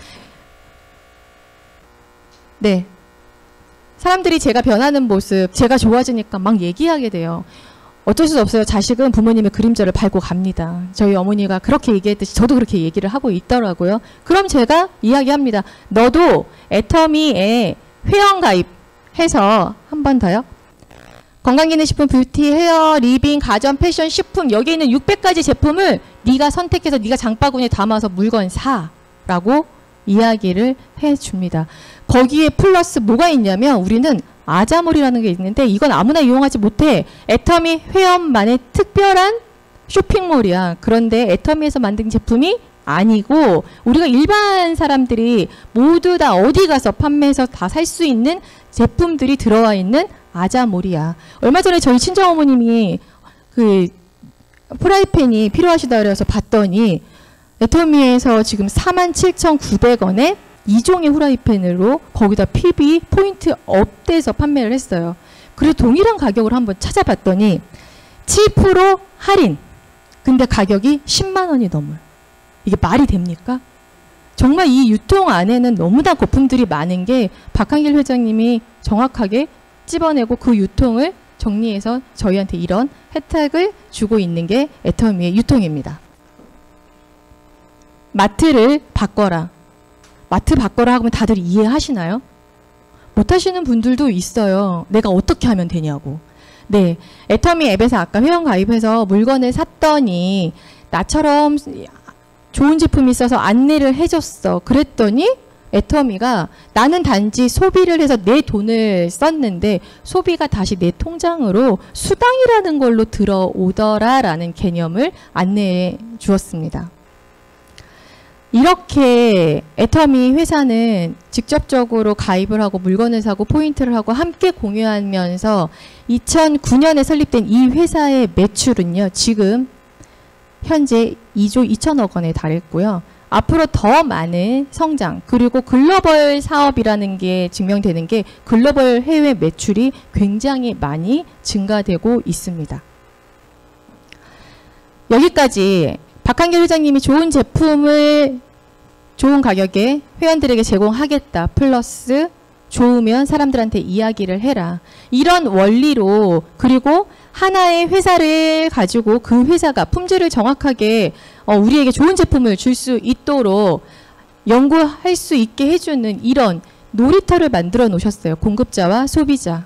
네. 사람들이 제가 변하는 모습, 제가 좋아지니까 막 얘기하게 돼요. 어쩔 수 없어요. 자식은 부모님의 그림자를 밟고 갑니다. 저희 어머니가 그렇게 얘기했듯이 저도 그렇게 얘기를 하고 있더라고요. 그럼 제가 이야기합니다. 너도 애터미에 회원 가입해서 한 번 더요. 건강기능식품, 뷰티, 헤어, 리빙, 가전, 패션, 식품 여기에 있는 육백 가지 제품을 네가 선택해서 네가 장바구니에 담아서 물건 사라고 이야기를 해줍니다. 거기에 플러스 뭐가 있냐면 우리는 아자몰이라는 게 있는데 이건 아무나 이용하지 못해. 애터미 회원만의 특별한 쇼핑몰이야. 그런데 애터미에서 만든 제품이 아니고 우리가 일반 사람들이 모두 다 어디 가서 판매해서 다 살 수 있는 제품들이 들어와 있는 아자몰이야. 얼마 전에 저희 친정어머님이 그 프라이팬이 필요하시다 그래서 봤더니 애터미에서 지금 사만 칠천구백 원에 이 종의 후라이팬으로 거기다 피비 포인트 업돼서 판매를 했어요. 그리고 동일한 가격을 한번 찾아봤더니 칠 퍼센트 할인. 근데 가격이 십만 원이 넘어요. 이게 말이 됩니까? 정말 이 유통 안에는 너무나 거품들이 많은 게 박한길 회장님이 정확하게 찝어내고 그 유통을 정리해서 저희한테 이런 혜택을 주고 있는 게 애터미의 유통입니다. 마트를 바꿔라. 마트 바꿔라 하면 다들 이해하시나요? 못하시는 분들도 있어요. 내가 어떻게 하면 되냐고. 네, 애터미 앱에서 아까 회원 가입해서 물건을 샀더니 나처럼 좋은 제품이 있어서 안내를 해줬어. 그랬더니 애터미가 나는 단지 소비를 해서 내 돈을 썼는데 소비가 다시 내 통장으로 수당이라는 걸로 들어오더라라는 개념을 안내해 주었습니다. 이렇게 애터미 회사는 직접적으로 가입을 하고 물건을 사고 포인트를 하고 함께 공유하면서 이천구 년에 설립된 이 회사의 매출은요. 지금 현재 이조 이천억 원에 달했고요. 앞으로 더 많은 성장 그리고 글로벌 사업이라는 게 증명되는 게 글로벌 해외 매출이 굉장히 많이 증가되고 있습니다. 여기까지 박한길 회장님이 좋은 제품을 좋은 가격에 회원들에게 제공하겠다. 플러스 좋으면 사람들한테 이야기를 해라. 이런 원리로 그리고 하나의 회사를 가지고 그 회사가 품질을 정확하게 어, 우리에게 좋은 제품을 줄 수 있도록 연구할 수 있게 해주는 이런 놀이터를 만들어 놓으셨어요. 공급자와 소비자.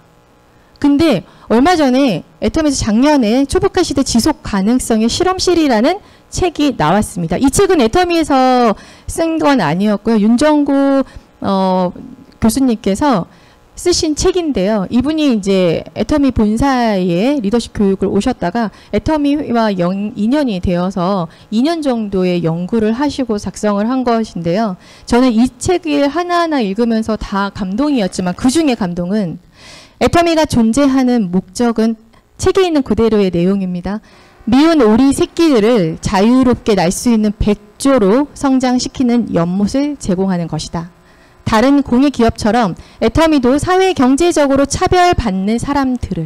근데 얼마 전에 애터미에서 작년에 초복화 시대 지속 가능성의 실험실이라는 책이 나왔습니다. 이 책은 애터미에서 쓴 건 아니었고요. 윤정구 어, 교수님께서 쓰신 책인데요. 이분이 이제 애터미 본사에 리더십 교육을 오셨다가 애터미와 영, 인연이 되어서 이 년 정도의 연구를 하시고 작성을 한 것인데요. 저는 이 책을 하나하나 읽으면서 다 감동이었지만 그 중에 감동은 애터미가 존재하는 목적은 책에 있는 그대로의 내용입니다. 미운 오리 새끼들을 자유롭게 날 수 있는 백조로 성장시키는 연못을 제공하는 것이다. 다른 공익기업처럼 애터미도 사회 경제적으로 차별받는 사람들을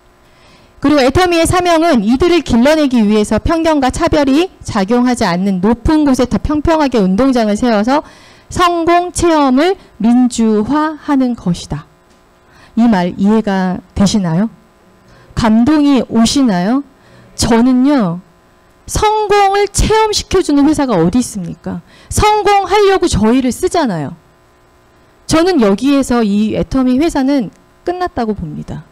그리고 애터미의 사명은 이들을 길러내기 위해서 편견과 차별이 작용하지 않는 높은 곳에 더 평평하게 운동장을 세워서 성공 체험을 민주화하는 것이다. 이 말 이해가 되시나요? 감동이 오시나요? 저는요. 성공을 체험시켜주는 회사가 어디 있습니까? 성공하려고 저희를 쓰잖아요. 저는 여기에서 이 애터미 회사는 끝났다고 봅니다.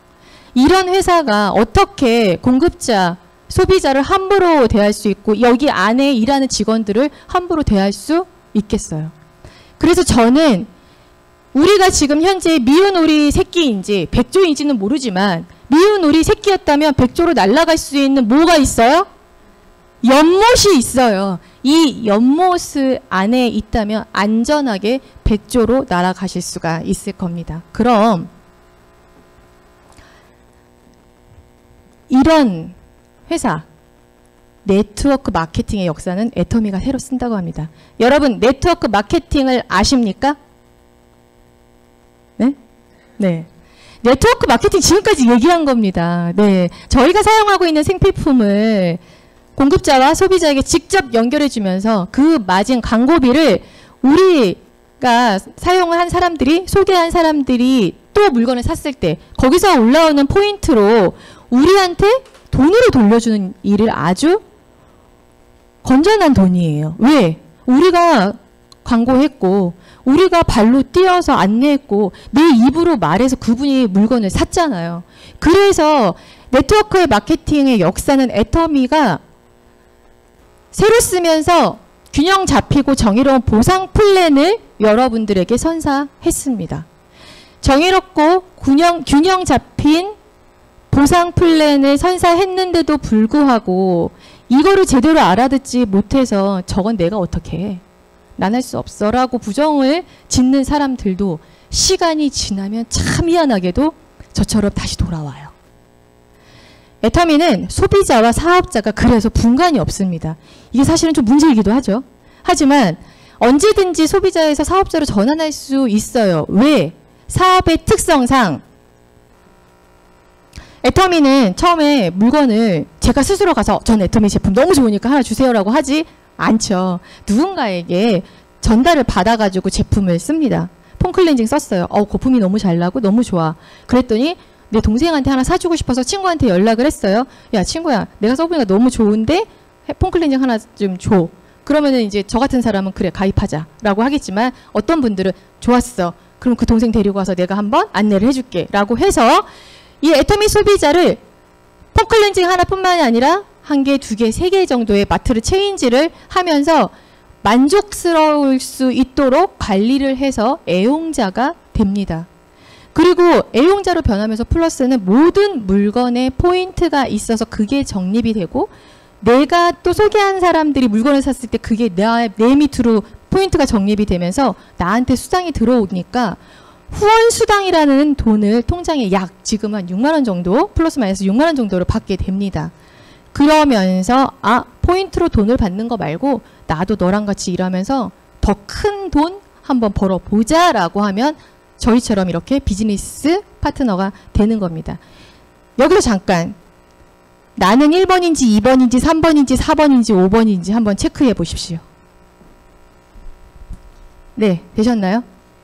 이런 회사가 어떻게 공급자, 소비자를 함부로 대할 수 있고 여기 안에 일하는 직원들을 함부로 대할 수 있겠어요. 그래서 저는 우리가 지금 현재 미운 오리 새끼인지 백조인지는 모르지만 미운 오리 새끼였다면 백조로 날아갈 수 있는 뭐가 있어요? 연못이 있어요. 이 연못 안에 있다면 안전하게 백조로 날아가실 수가 있을 겁니다. 그럼 이런 회사 네트워크 마케팅의 역사는 애터미가 새로 쓴다고 합니다. 여러분 네트워크 마케팅을 아십니까? 네? 네. 네트워크 마케팅 지금까지 얘기한 겁니다. 네. 저희가 사용하고 있는 생필품을 공급자와 소비자에게 직접 연결해 주면서 그 마진 광고비를 우리가 사용을 한 사람들이 소개한 사람들이 또 물건을 샀을 때 거기서 올라오는 포인트로 우리한테 돈으로 돌려주는 일을 아주 건전한 돈이에요. 왜? 우리가 광고했고 우리가 발로 뛰어서 안내했고 내 입으로 말해서 그분이 물건을 샀잖아요. 그래서 네트워크의 마케팅의 역사는 애터미가 새로 쓰면서 균형 잡히고 정의로운 보상 플랜을 여러분들에게 선사했습니다. 정의롭고 균형, 균형 잡힌 보상 플랜을 선사했는데도 불구하고 이거를 제대로 알아듣지 못해서 저건 내가 어떻게 해? 난 할 수 없어 라고 부정을 짓는 사람들도 시간이 지나면 참 희한하게도 저처럼 다시 돌아와요. 애터미는 소비자와 사업자가 그래서 분간이 없습니다. 이게 사실은 좀 문제이기도 하죠. 하지만 언제든지 소비자에서 사업자로 전환할 수 있어요. 왜? 사업의 특성상 애터미는 처음에 물건을 제가 스스로 가서 전 애터미 제품 너무 좋으니까 하나 주세요라고 하지 않죠. 누군가에게 전달을 받아가지고 제품을 씁니다. 폼클렌징 썼어요. 어, 거품이 너무 잘 나고 너무 좋아. 그랬더니 내 동생한테 하나 사주고 싶어서 친구한테 연락을 했어요. 야, 친구야, 내가 써보니까 너무 좋은데 폼클렌징 하나 좀 줘. 그러면은 이제 저 같은 사람은 그래, 가입하자 라고 하겠지만 어떤 분들은 좋았어. 그럼 그 동생 데리고 와서 내가 한번 안내를 해줄게 라고 해서 이 애터미 소비자를 폼클렌징 하나뿐만이 아니라 한 개, 두 개, 세 개 정도의 마트를 체인지를 하면서 만족스러울 수 있도록 관리를 해서 애용자가 됩니다. 그리고 애용자로 변하면서 플러스는 모든 물건에 포인트가 있어서 그게 적립이 되고 내가 또 소개한 사람들이 물건을 샀을 때 그게 내, 내 밑으로 포인트가 적립이 되면서 나한테 수당이 들어오니까 후원수당이라는 돈을 통장에 약 지금 한 육만 원 정도 플러스 마이너스 육만 원 정도를 받게 됩니다. 그러면서 아, 포인트로 돈을 받는 거 말고 나도 너랑 같이 일하면서 더 큰 돈 한번 벌어보자 라고 하면 저희처럼 이렇게 비즈니스 파트너가 되는 겁니다. 여기서 잠깐 나는 일 번인지 이 번인지 삼 번인지 사 번인지 오 번인지 한번 체크해 보십시오. 네, 되셨나요?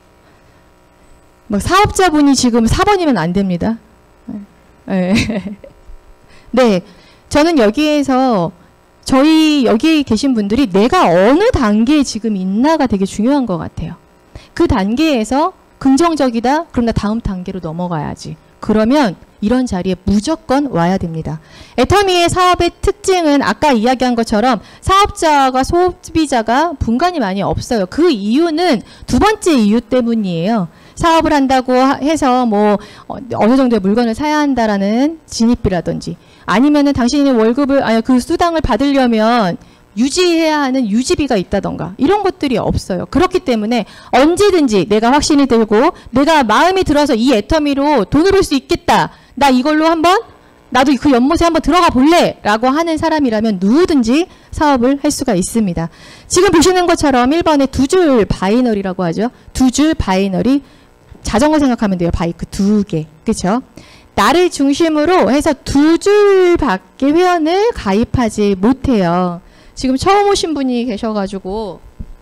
뭐 사업자분이 지금 사 번이면 안 됩니다. 네. 네, 저는 여기에서 저희 여기 계신 분들이 내가 어느 단계에 지금 있나가 되게 중요한 것 같아요. 그 단계에서 긍정적이다? 그럼 나 다음 단계로 넘어가야지. 그러면 이런 자리에 무조건 와야 됩니다. 애터미의 사업의 특징은 아까 이야기한 것처럼 사업자와 소비자가 분간이 많이 없어요. 그 이유는 두 번째 이유 때문이에요. 사업을 한다고 해서 뭐 어느 정도의 물건을 사야 한다라는 진입비라든지 아니면은 당신이 월급을 아니 그 수당을 받으려면 유지해야 하는 유지비가 있다던가 이런 것들이 없어요. 그렇기 때문에 언제든지 내가 확신이 들고 내가 마음이 들어서 이 애터미로 돈을 벌 수 있겠다. 나 이걸로 한번 나도 그 연못에 한번 들어가 볼래 라고 하는 사람이라면 누구든지 사업을 할 수가 있습니다. 지금 보시는 것처럼 일 번에 두 줄 바이너리라고 하죠. 두 줄 바이너리 자전거 생각하면 돼요. 바이크 두 개. 그렇죠? 나를 중심으로 해서 두 줄밖에 회원을 가입하지 못해요. 지금 처음 오신 분이 계셔가지고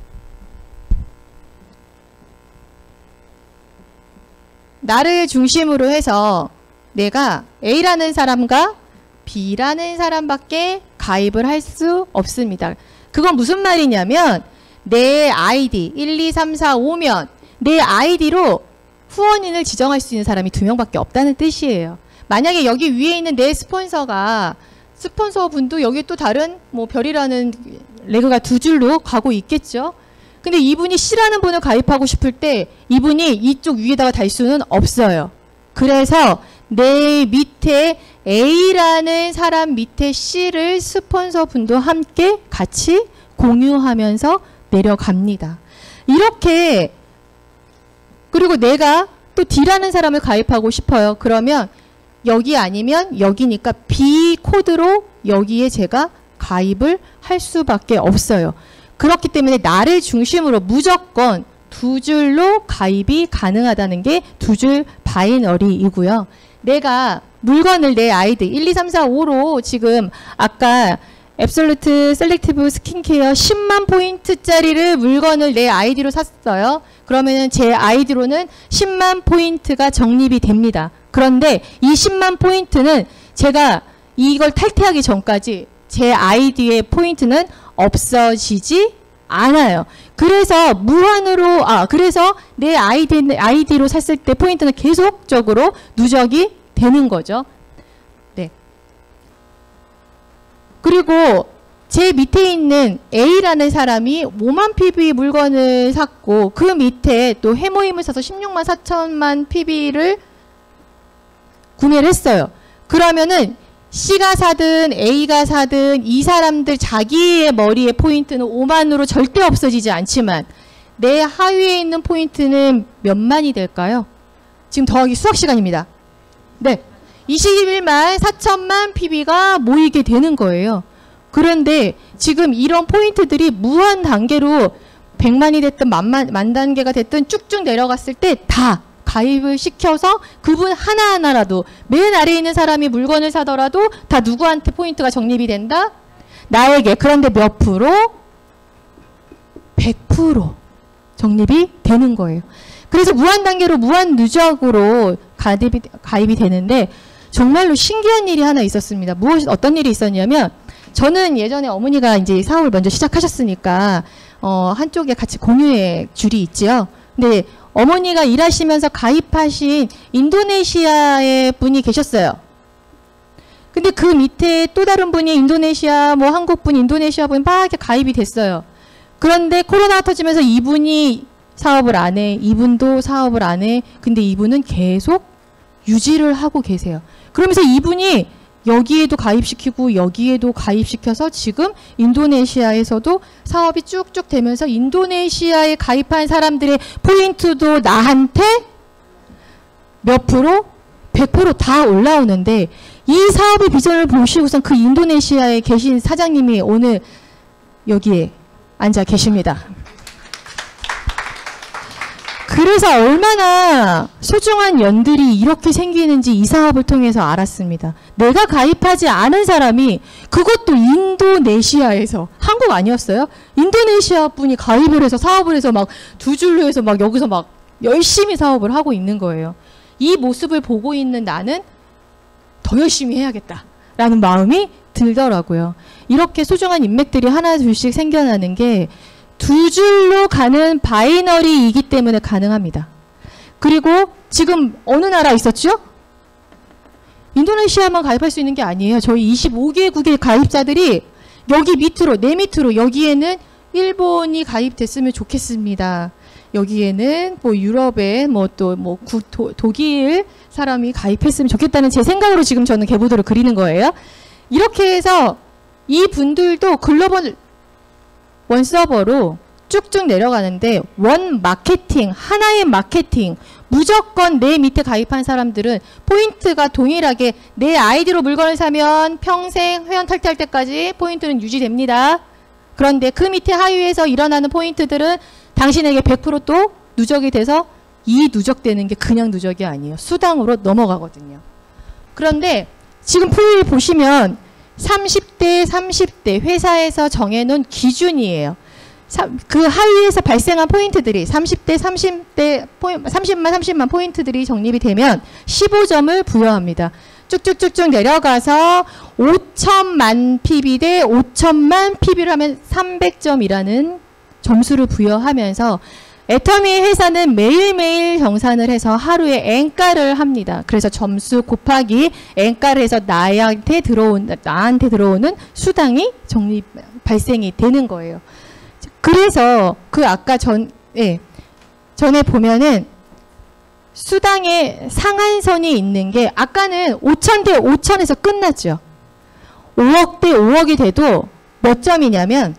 나를 중심으로 해서 내가 A라는 사람과 B라는 사람밖에 가입을 할 수 없습니다. 그건 무슨 말이냐면 내 아이디 일, 이, 삼, 사, 오면 내 아이디로 후원인을 지정할 수 있는 사람이 두 명밖에 없다는 뜻이에요. 만약에 여기 위에 있는 내 스폰서가 스폰서 분도 여기 또 다른 뭐 별이라는 레그가 두 줄로 가고 있겠죠. 근데 이분이 C라는 분을 가입하고 싶을 때 이분이 이쪽 위에다가 달 수는 없어요. 그래서 내 밑에 A라는 사람 밑에 C를 스폰서 분도 함께 같이 공유하면서 내려갑니다. 이렇게 그리고 내가 또 D라는 사람을 가입하고 싶어요. 그러면 여기 아니면 여기니까 B 코드로 여기에 제가 가입을 할 수밖에 없어요. 그렇기 때문에 나를 중심으로 무조건 두 줄로 가입이 가능하다는 게 두 줄 바이너리이고요. 내가 물건을 내 아이디 일, 이, 삼, 사, 오로 지금 아까 앱솔루트 셀렉티브 스킨케어 십만 포인트짜리를 물건을 내 아이디로 샀어요. 그러면은 제 아이디로는 십만 포인트가 적립이 됩니다. 그런데 이 십만 포인트는 제가 이걸 탈퇴하기 전까지 제 아이디의 포인트는 없어지지 않아요. 그래서 무한으로, 아, 그래서 내 아이디, 아이디로 샀을 때 포인트는 계속적으로 누적이 되는 거죠. 네. 그리고 제 밑에 있는 A라는 사람이 오만 피비 물건을 샀고, 그 밑에 또 해모임을 사서 십육만 사천만 피비를 구매를 했어요. 그러면은 C가 사든 A가 사든 이 사람들 자기의 머리의 포인트는 오만으로 절대 없어지지 않지만 내 하위에 있는 포인트는 몇만이 될까요? 지금 더하기 수학 시간입니다. 네. 이십일만 사천만 피비가 모이게 되는 거예요. 그런데 지금 이런 포인트들이 무한 단계로 백만이 됐든 만만, 만 단계가 됐든 쭉쭉 내려갔을 때 다 가입을 시켜서 그분 하나하나라도 맨 아래에 있는 사람이 물건을 사더라도 다 누구한테 포인트가 적립이 된다? 나에게. 그런데 몇 프로? 백 퍼센트 적립이 되는 거예요. 그래서 무한 단계로 무한 누적으로 가입이, 가입이 되는데 정말로 신기한 일이 하나 있었습니다. 무엇, 어떤 일이 있었냐면 저는 예전에 어머니가 이제 사업을 먼저 시작하셨으니까 어, 한쪽에 같이 공유의 줄이 있지요. 근데 어머니가 일하시면서 가입하신 인도네시아의 분이 계셨어요. 근데 그 밑에 또 다른 분이 인도네시아, 뭐 한국 분, 인도네시아 분 막 이렇게 가입이 됐어요. 그런데 코로나가 터지면서 이분이 사업을 안 해, 이분도 사업을 안 해. 근데 이분은 계속 유지를 하고 계세요. 그러면서 이분이 여기에도 가입시키고 여기에도 가입시켜서 지금 인도네시아에서도 사업이 쭉쭉 되면서 인도네시아에 가입한 사람들의 포인트도 나한테 몇 프로? 백 퍼센트 다 올라오는데 이 사업의 비전을 보시고선 그 인도네시아에 계신 사장님이 오늘 여기에 앉아 계십니다. 그래서 얼마나 소중한 연들이 이렇게 생기는지 이 사업을 통해서 알았습니다. 내가 가입하지 않은 사람이 그것도 인도네시아에서 한국 아니었어요? 인도네시아 분이 가입을 해서 사업을 해서 막 두 줄로 해서 막 여기서 막 열심히 사업을 하고 있는 거예요. 이 모습을 보고 있는 나는 더 열심히 해야겠다라는 마음이 들더라고요. 이렇게 소중한 인맥들이 하나 둘씩 생겨나는 게 두 줄로 가는 바이너리이기 때문에 가능합니다. 그리고 지금 어느 나라 있었죠? 인도네시아만 가입할 수 있는 게 아니에요. 저희 이십오 개국의 가입자들이 여기 밑으로, 내 밑으로 여기에는 일본이 가입됐으면 좋겠습니다. 여기에는 뭐 유럽에 뭐 또 뭐 독일 사람이 가입했으면 좋겠다는 제 생각으로 지금 저는 계보도를 그리는 거예요. 이렇게 해서 이 분들도 글로벌 원 서버로 쭉쭉 내려가는데 원 마케팅, 하나의 마케팅, 무조건 내 밑에 가입한 사람들은 포인트가 동일하게 내 아이디로 물건을 사면 평생 회원 탈퇴할 때까지 포인트는 유지됩니다. 그런데 그 밑에 하위에서 일어나는 포인트들은 당신에게 백 퍼센트 또 누적이 돼서 이 누적되는 게 그냥 누적이 아니에요. 수당으로 넘어가거든요. 그런데 지금 풀 보시면 삼십 대, 삼십 대 회사에서 정해놓은 기준이에요. 그 하위에서 발생한 포인트들이 삼십 대, 삼십 대, 삼십만, 삼십만 포인트들이 적립이 되면 십오 점을 부여합니다. 쭉쭉쭉쭉 내려가서 오천만 피비 대 오천만 피비를 하면 삼백 점이라는 점수를 부여하면서 애터미 회사는 매일매일 정산을 해서 하루에 N가를 합니다. 그래서 점수 곱하기 N가를 해서 나한테 들어온, 나한테 들어오는 수당이 적립, 발생이 되는 거예요. 그래서 그 아까 전, 예, 전에 보면은 수당의 상한선이 있는 게 아까는 오천 대 오천에서 끝났죠. 오억 대 오억이 돼도 몇 점이냐면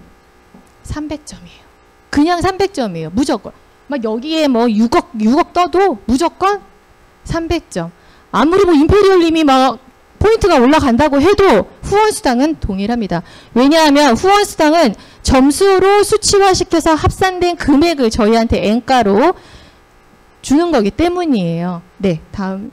삼백 점이에요. 그냥 삼백 점이에요. 무조건. 막 여기에 뭐 육억, 육억 떠도 무조건 삼백 점. 아무리 뭐 임페리얼님이 막 포인트가 올라간다고 해도 후원수당은 동일합니다. 왜냐하면 후원수당은 점수로 수치화시켜서 합산된 금액을 저희한테 N가로 주는 거기 때문이에요. 네, 다음.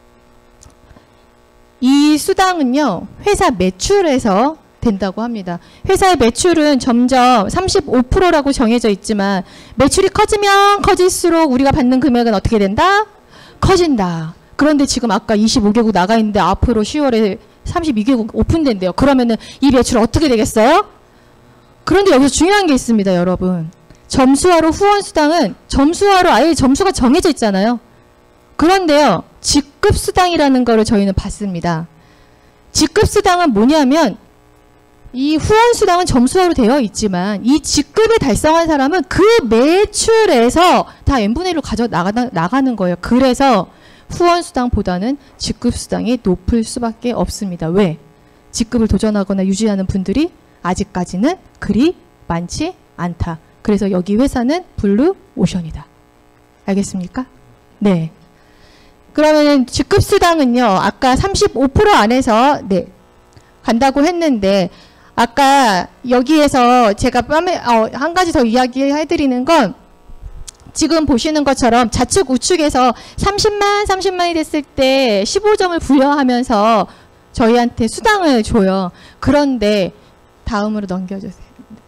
이 수당은요, 회사 매출에서 된다고 합니다. 회사의 매출은 점점 삼십오 퍼센트라고 정해져 있지만 매출이 커지면 커질수록 우리가 받는 금액은 어떻게 된다? 커진다. 그런데 지금 아까 이십오 개국 나가 있는데 앞으로 시월에 삼십이 개국 오픈된대요. 그러면은 이 매출 어떻게 되겠어요? 그런데 여기서 중요한 게 있습니다, 여러분. 점수화로 후원수당은 점수화로 아예 점수가 정해져 있잖아요. 그런데요, 직급수당이라는 거를 저희는 받습니다. 직급수당은 뭐냐면 이 후원수당은 점수화로 되어 있지만 이 직급을 달성한 사람은 그 매출에서 다 엔분의 일로 가져 나가는, 나가는 거예요. 그래서 후원수당보다는 직급수당이 높을 수밖에 없습니다. 왜? 직급을 도전하거나 유지하는 분들이 아직까지는 그리 많지 않다. 그래서 여기 회사는 블루 오션이다. 알겠습니까? 네. 그러면 직급수당은요, 아까 삼십오 퍼센트 안에서 네 간다고 했는데, 아까 여기에서 제가 뺨에, 어, 한 가지 더 이야기해드리는 건, 지금 보시는 것처럼 좌측 우측에서 삼십만, 삼십만이 됐을 때 십오 점을 부여하면서 저희한테 수당을 줘요. 그런데 다음으로 넘겨주세요.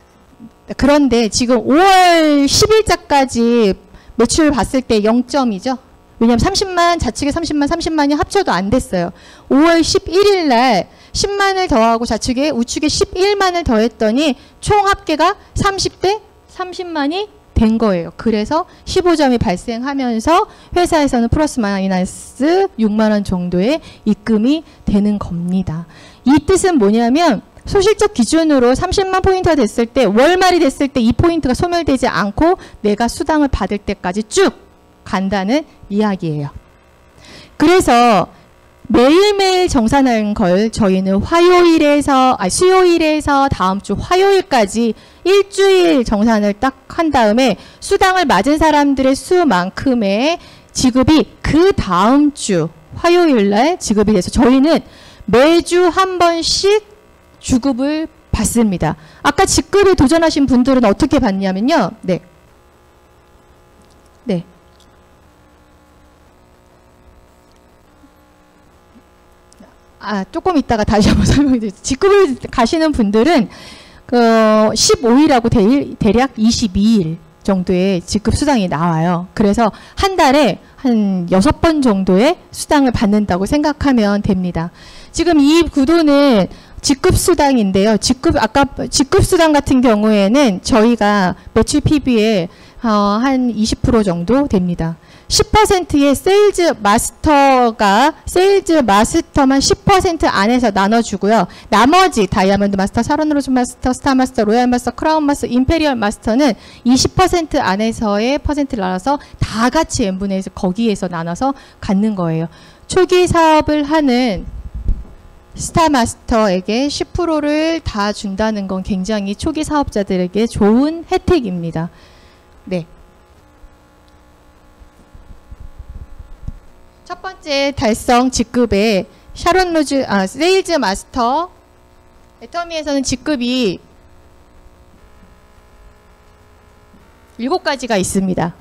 그런데 지금 오월 십일자까지 매출 봤을 때 영 점이죠. 왜냐하면 삼십만, 좌측에 삼십만, 삼십만이 합쳐도 안 됐어요. 오월 십일일 날 십만을 더하고 좌측에 우측에 십일만을 더했더니 총 합계가 삼십 대 삼십만이 된 거예요. 그래서 십오 점이 발생하면서 회사에서는 플러스 마이너스 육만 원 정도의 입금이 되는 겁니다. 이 뜻은 뭐냐면 소실적 기준으로 삼십만 포인트가 됐을 때 월말이 됐을 때 이 포인트가 소멸되지 않고 내가 수당을 받을 때까지 쭉 간다는 이야기예요. 그래서 매일매일 정산하는 걸 저희는 화요일에서 아 수요일에서 다음 주 화요일까지 일주일 정산을 딱 한 다음에 수당을 맞은 사람들의 수만큼의 지급이 그 다음 주 화요일 날 지급이 돼서 저희는 매주 한 번씩 주급을 받습니다. 아까 직급에 도전하신 분들은 어떻게 받냐면요. 네. 네. 아, 조금 이따가 다시 한번 설명드릴게요. 직급을 가시는 분들은 그 십오일하고 대, 대략 이십이일 정도의 직급 수당이 나와요. 그래서 한 달에 한 여섯 번 정도의 수당을 받는다고 생각하면 됩니다. 지금 이 구도는 직급 수당인데요. 직급 아까 직급 수당 같은 경우에는 저희가 매출 피비에 어, 한 이십 퍼센트 정도 됩니다. 십 퍼센트의 세일즈 마스터가 세일즈 마스터만 십 퍼센트 안에서 나눠주고요. 나머지 다이아몬드 마스터, 샤론 로즈 마스터, 스타 마스터, 로얄 마스터, 크라운 마스터, 임페리얼 마스터는 이십 퍼센트 안에서의 퍼센트를 나눠서 다 같이 엔분의 일에서 거기에서 나눠서 갖는 거예요. 초기 사업을 하는 스타 마스터에게 십 퍼센트를 다 준다는 건 굉장히 초기 사업자들에게 좋은 혜택입니다. 네. 첫 번째 달성 직급에 샤론 로즈, 아, 세일즈 마스터, 애터미에서는 직급이 일곱 가지가 있습니다.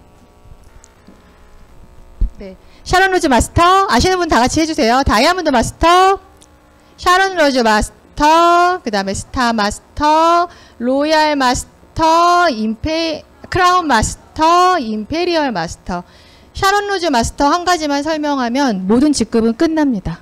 네. 샤론 로즈 마스터, 아시는 분 다 같이 해주세요. 다이아몬드 마스터, 샤론 로즈 마스터, 그 다음에 스타 마스터, 로얄 마스터, 임페, 크라운 마스터, 임페리얼 마스터. 샤론 로즈 마스터 한 가지만 설명하면 모든 직급은 끝납니다.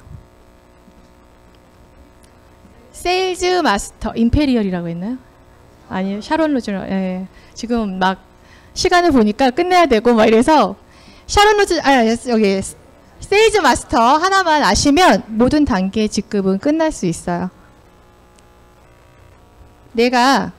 세일즈 마스터, 임페리얼이라고 했나요? 아니요, 샤론 로즈, 예. 지금 막 시간을 보니까 끝내야 되고 막 이래서 샤론 로즈, 아, 여기 세일즈 마스터 하나만 아시면 모든 단계의 직급은 끝날 수 있어요. 내가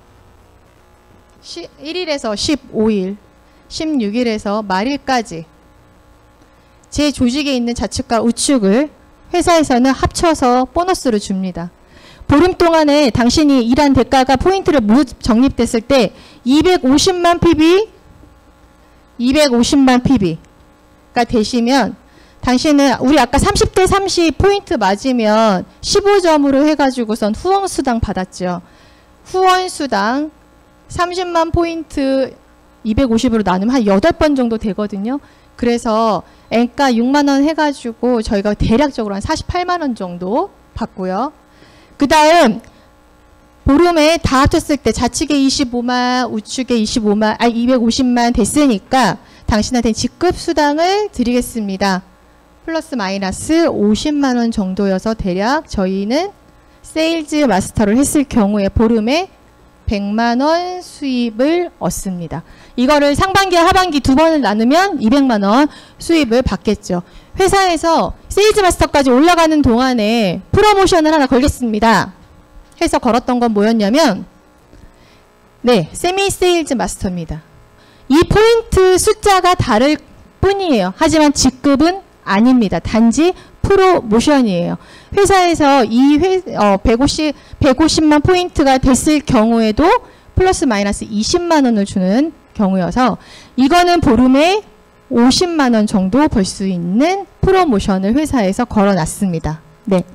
일일에서 십오일, 십육일에서 말일까지 제 조직에 있는 좌측과 우측을 회사에서는 합쳐서 보너스를 줍니다. 보름 동안에 당신이 일한 대가가 포인트를 모두 적립됐을 때 이백오십만 피비, 이백오십만 피비가 되시면 당신은 우리 아까 삼십 대 삼십 포인트 맞으면 십오 점으로 해가지고선 후원수당 받았죠. 후원수당 삼십만 포인트 이백오십으로 나누면 한 여덟 번 정도 되거든요. 그래서 엔가 육만 원 해가지고 저희가 대략적으로 한 사십팔만 원 정도 받고요. 그 다음 보름에 다 합쳤을 때 좌측에 이십오만, 우측에 이십오만, 아 이백오십만 됐으니까 당신한테 직급 수당을 드리겠습니다. 플러스 마이너스 오십만 원 정도여서 대략 저희는 세일즈 마스터를 했을 경우에 보름에 백만 원 수입을 얻습니다. 이거를 상반기와 하반기 두 번을 나누면 이백만 원 수입을 받겠죠. 회사에서 세일즈 마스터까지 올라가는 동안에 프로모션을 하나 걸겠습니다. 해서 걸었던 건 뭐였냐면 네, 세미 세일즈 마스터입니다. 이 포인트 숫자가 다를 뿐이에요. 하지만 직급은 아닙니다. 단지 프로모션이에요. 회사에서 이 회, 어, 백오십, 백오십만 포인트가 됐을 경우에도 플러스 마이너스 이십만 원을 주는 경우여서 이거는 보름에 오십만 원 정도 벌 수 있는 프로모션을 회사에서 걸어놨습니다. 네.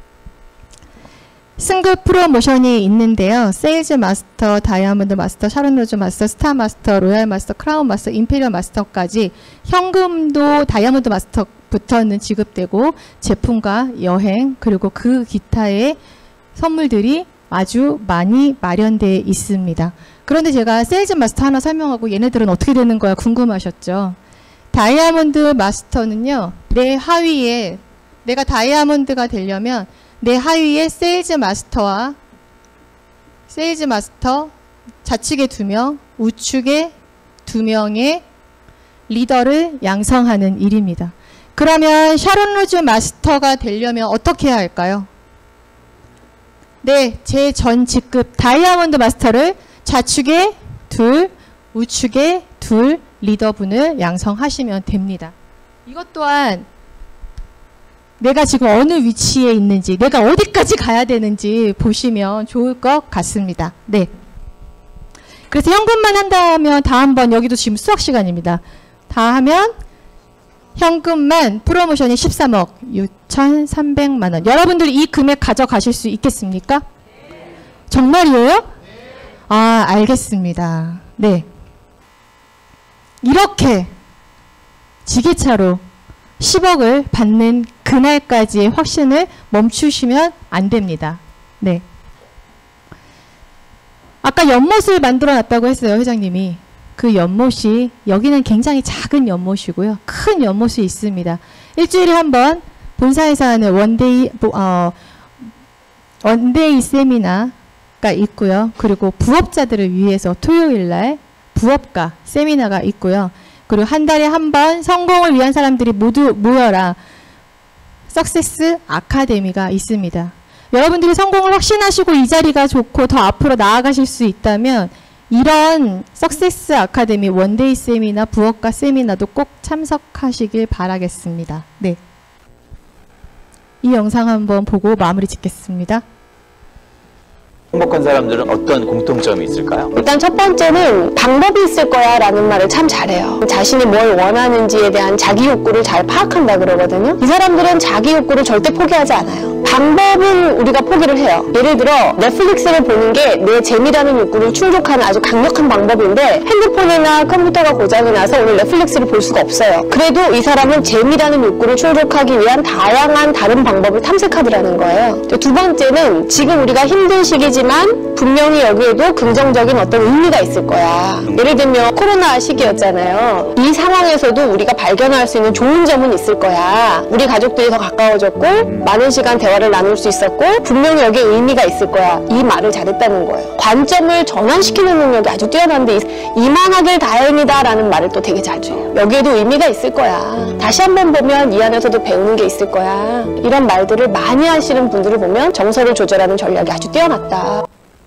승급 프로모션이 있는데요. 세일즈 마스터, 다이아몬드 마스터, 샤론 로즈 마스터, 스타 마스터, 로얄 마스터, 크라운 마스터, 임페리얼 마스터까지 현금도 다이아몬드 마스터부터는 지급되고 제품과 여행 그리고 그 기타의 선물들이 아주 많이 마련되어 있습니다. 그런데 제가 세일즈 마스터 하나 설명하고 얘네들은 어떻게 되는 거야 궁금하셨죠? 다이아몬드 마스터는요. 내 하위에 내가 다이아몬드가 되려면 내 하위에 세일즈 마스터와 세일즈 마스터 좌측에 두 명, 우측에 두 명의 리더를 양성하는 일입니다. 그러면 샤론 로즈 마스터가 되려면 어떻게 해야 할까요? 네, 제 전 직급 다이아몬드 마스터를 좌측에 둘, 우측에 둘 리더분을 양성하시면 됩니다. 이것 또한 내가 지금 어느 위치에 있는지, 내가 어디까지 가야 되는지 보시면 좋을 것 같습니다. 네. 그래서 현금만 한다면 다음번 여기도 지금 수학 시간입니다. 다 하면 현금만 프로모션이 십삼억 육천삼백만 원. 여러분들 이 금액 가져가실 수 있겠습니까? 정말이에요? 아, 알겠습니다. 네. 이렇게 지게차로 십억을 받는 그날까지의 확신을 멈추시면 안 됩니다. 네. 아까 연못을 만들어 놨다고 했어요, 회장님이. 그 연못이, 여기는 굉장히 작은 연못이고요. 큰 연못이 있습니다. 일주일에 한 번 본사에서 하는 원데이, 어, 원데이 세미나가 있고요. 그리고 부업자들을 위해서 토요일 날 부업가 세미나가 있고요. 그리고 한 달에 한 번 성공을 위한 사람들이 모두 모여라. 석세스 아카데미가 있습니다. 여러분들이 성공을 확신하시고 이 자리가 좋고 더 앞으로 나아가실 수 있다면 이런 석세스 아카데미 원데이 세미나 부업가 세미나도 꼭 참석하시길 바라겠습니다. 네. 이 영상 한번 보고 마무리 짓겠습니다. 행복한 사람들은 어떤 공통점이 있을까요? 일단 첫 번째는 방법이 있을 거야 라는 말을 참 잘해요. 자신이 뭘 원하는지에 대한 자기 욕구를 잘 파악한다 그러거든요. 이 사람들은 자기 욕구를 절대 포기하지 않아요. 방법은 우리가 포기를 해요. 예를 들어 넷플릭스를 보는 게 내 재미라는 욕구를 충족하는 아주 강력한 방법인데 핸드폰이나 컴퓨터가 고장이 나서 오늘 넷플릭스를 볼 수가 없어요. 그래도 이 사람은 재미라는 욕구를 충족하기 위한 다양한 다른 방법을 탐색하더라는 거예요. 두 번째는 지금 우리가 힘든 시기지만 분명히 여기에도 긍정적인 어떤 의미가 있을 거야. 예를 들면 코로나 시기였잖아요. 이 상황에서도 우리가 발견할 수 있는 좋은 점은 있을 거야. 우리 가족들이 더 가까워졌고 많은 시간 대화를 나눌 수 있었고 분명히 여기에 의미가 있을 거야. 이 말을 잘했다는 거예요. 관점을 전환시키는 능력이 아주 뛰어난데 이만하길 다행이다 라는 말을 또 되게 자주 해요. 여기에도 의미가 있을 거야. 다시 한번 보면 이 안에서도 배우는 게 있을 거야. 이런 말들을 많이 하시는 분들을 보면 정서를 조절하는 전략이 아주 뛰어났다.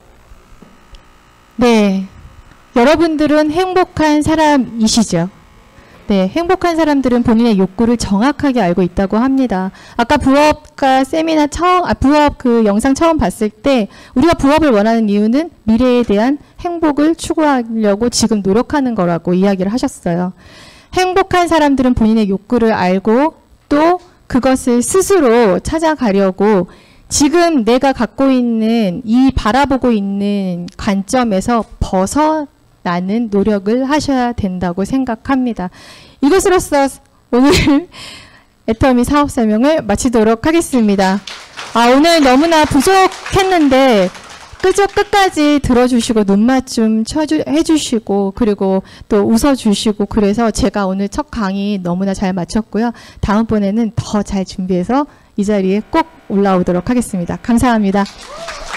네. 여러분들은 행복한 사람이시죠? 네, 행복한 사람들은 본인의 욕구를 정확하게 알고 있다고 합니다. 아까 부업가 세미나 처음, 아, 부업 그 영상 처음 봤을 때 우리가 부업을 원하는 이유는 미래에 대한 행복을 추구하려고 지금 노력하는 거라고 이야기를 하셨어요. 행복한 사람들은 본인의 욕구를 알고 또 그것을 스스로 찾아가려고 지금 내가 갖고 있는 이 바라보고 있는 관점에서 벗어나는 노력을 하셔야 된다고 생각합니다. 이것으로써 오늘 애터미 사업 설명을 마치도록 하겠습니다. 아, 오늘 너무나 부족했는데 그저 끝까지 들어주시고 눈맞춤 쳐주, 해주시고 그리고 또 웃어주시고 그래서 제가 오늘 첫 강의 너무나 잘 마쳤고요. 다음번에는 더 잘 준비해서 이 자리에 꼭 올라오도록 하겠습니다. 감사합니다.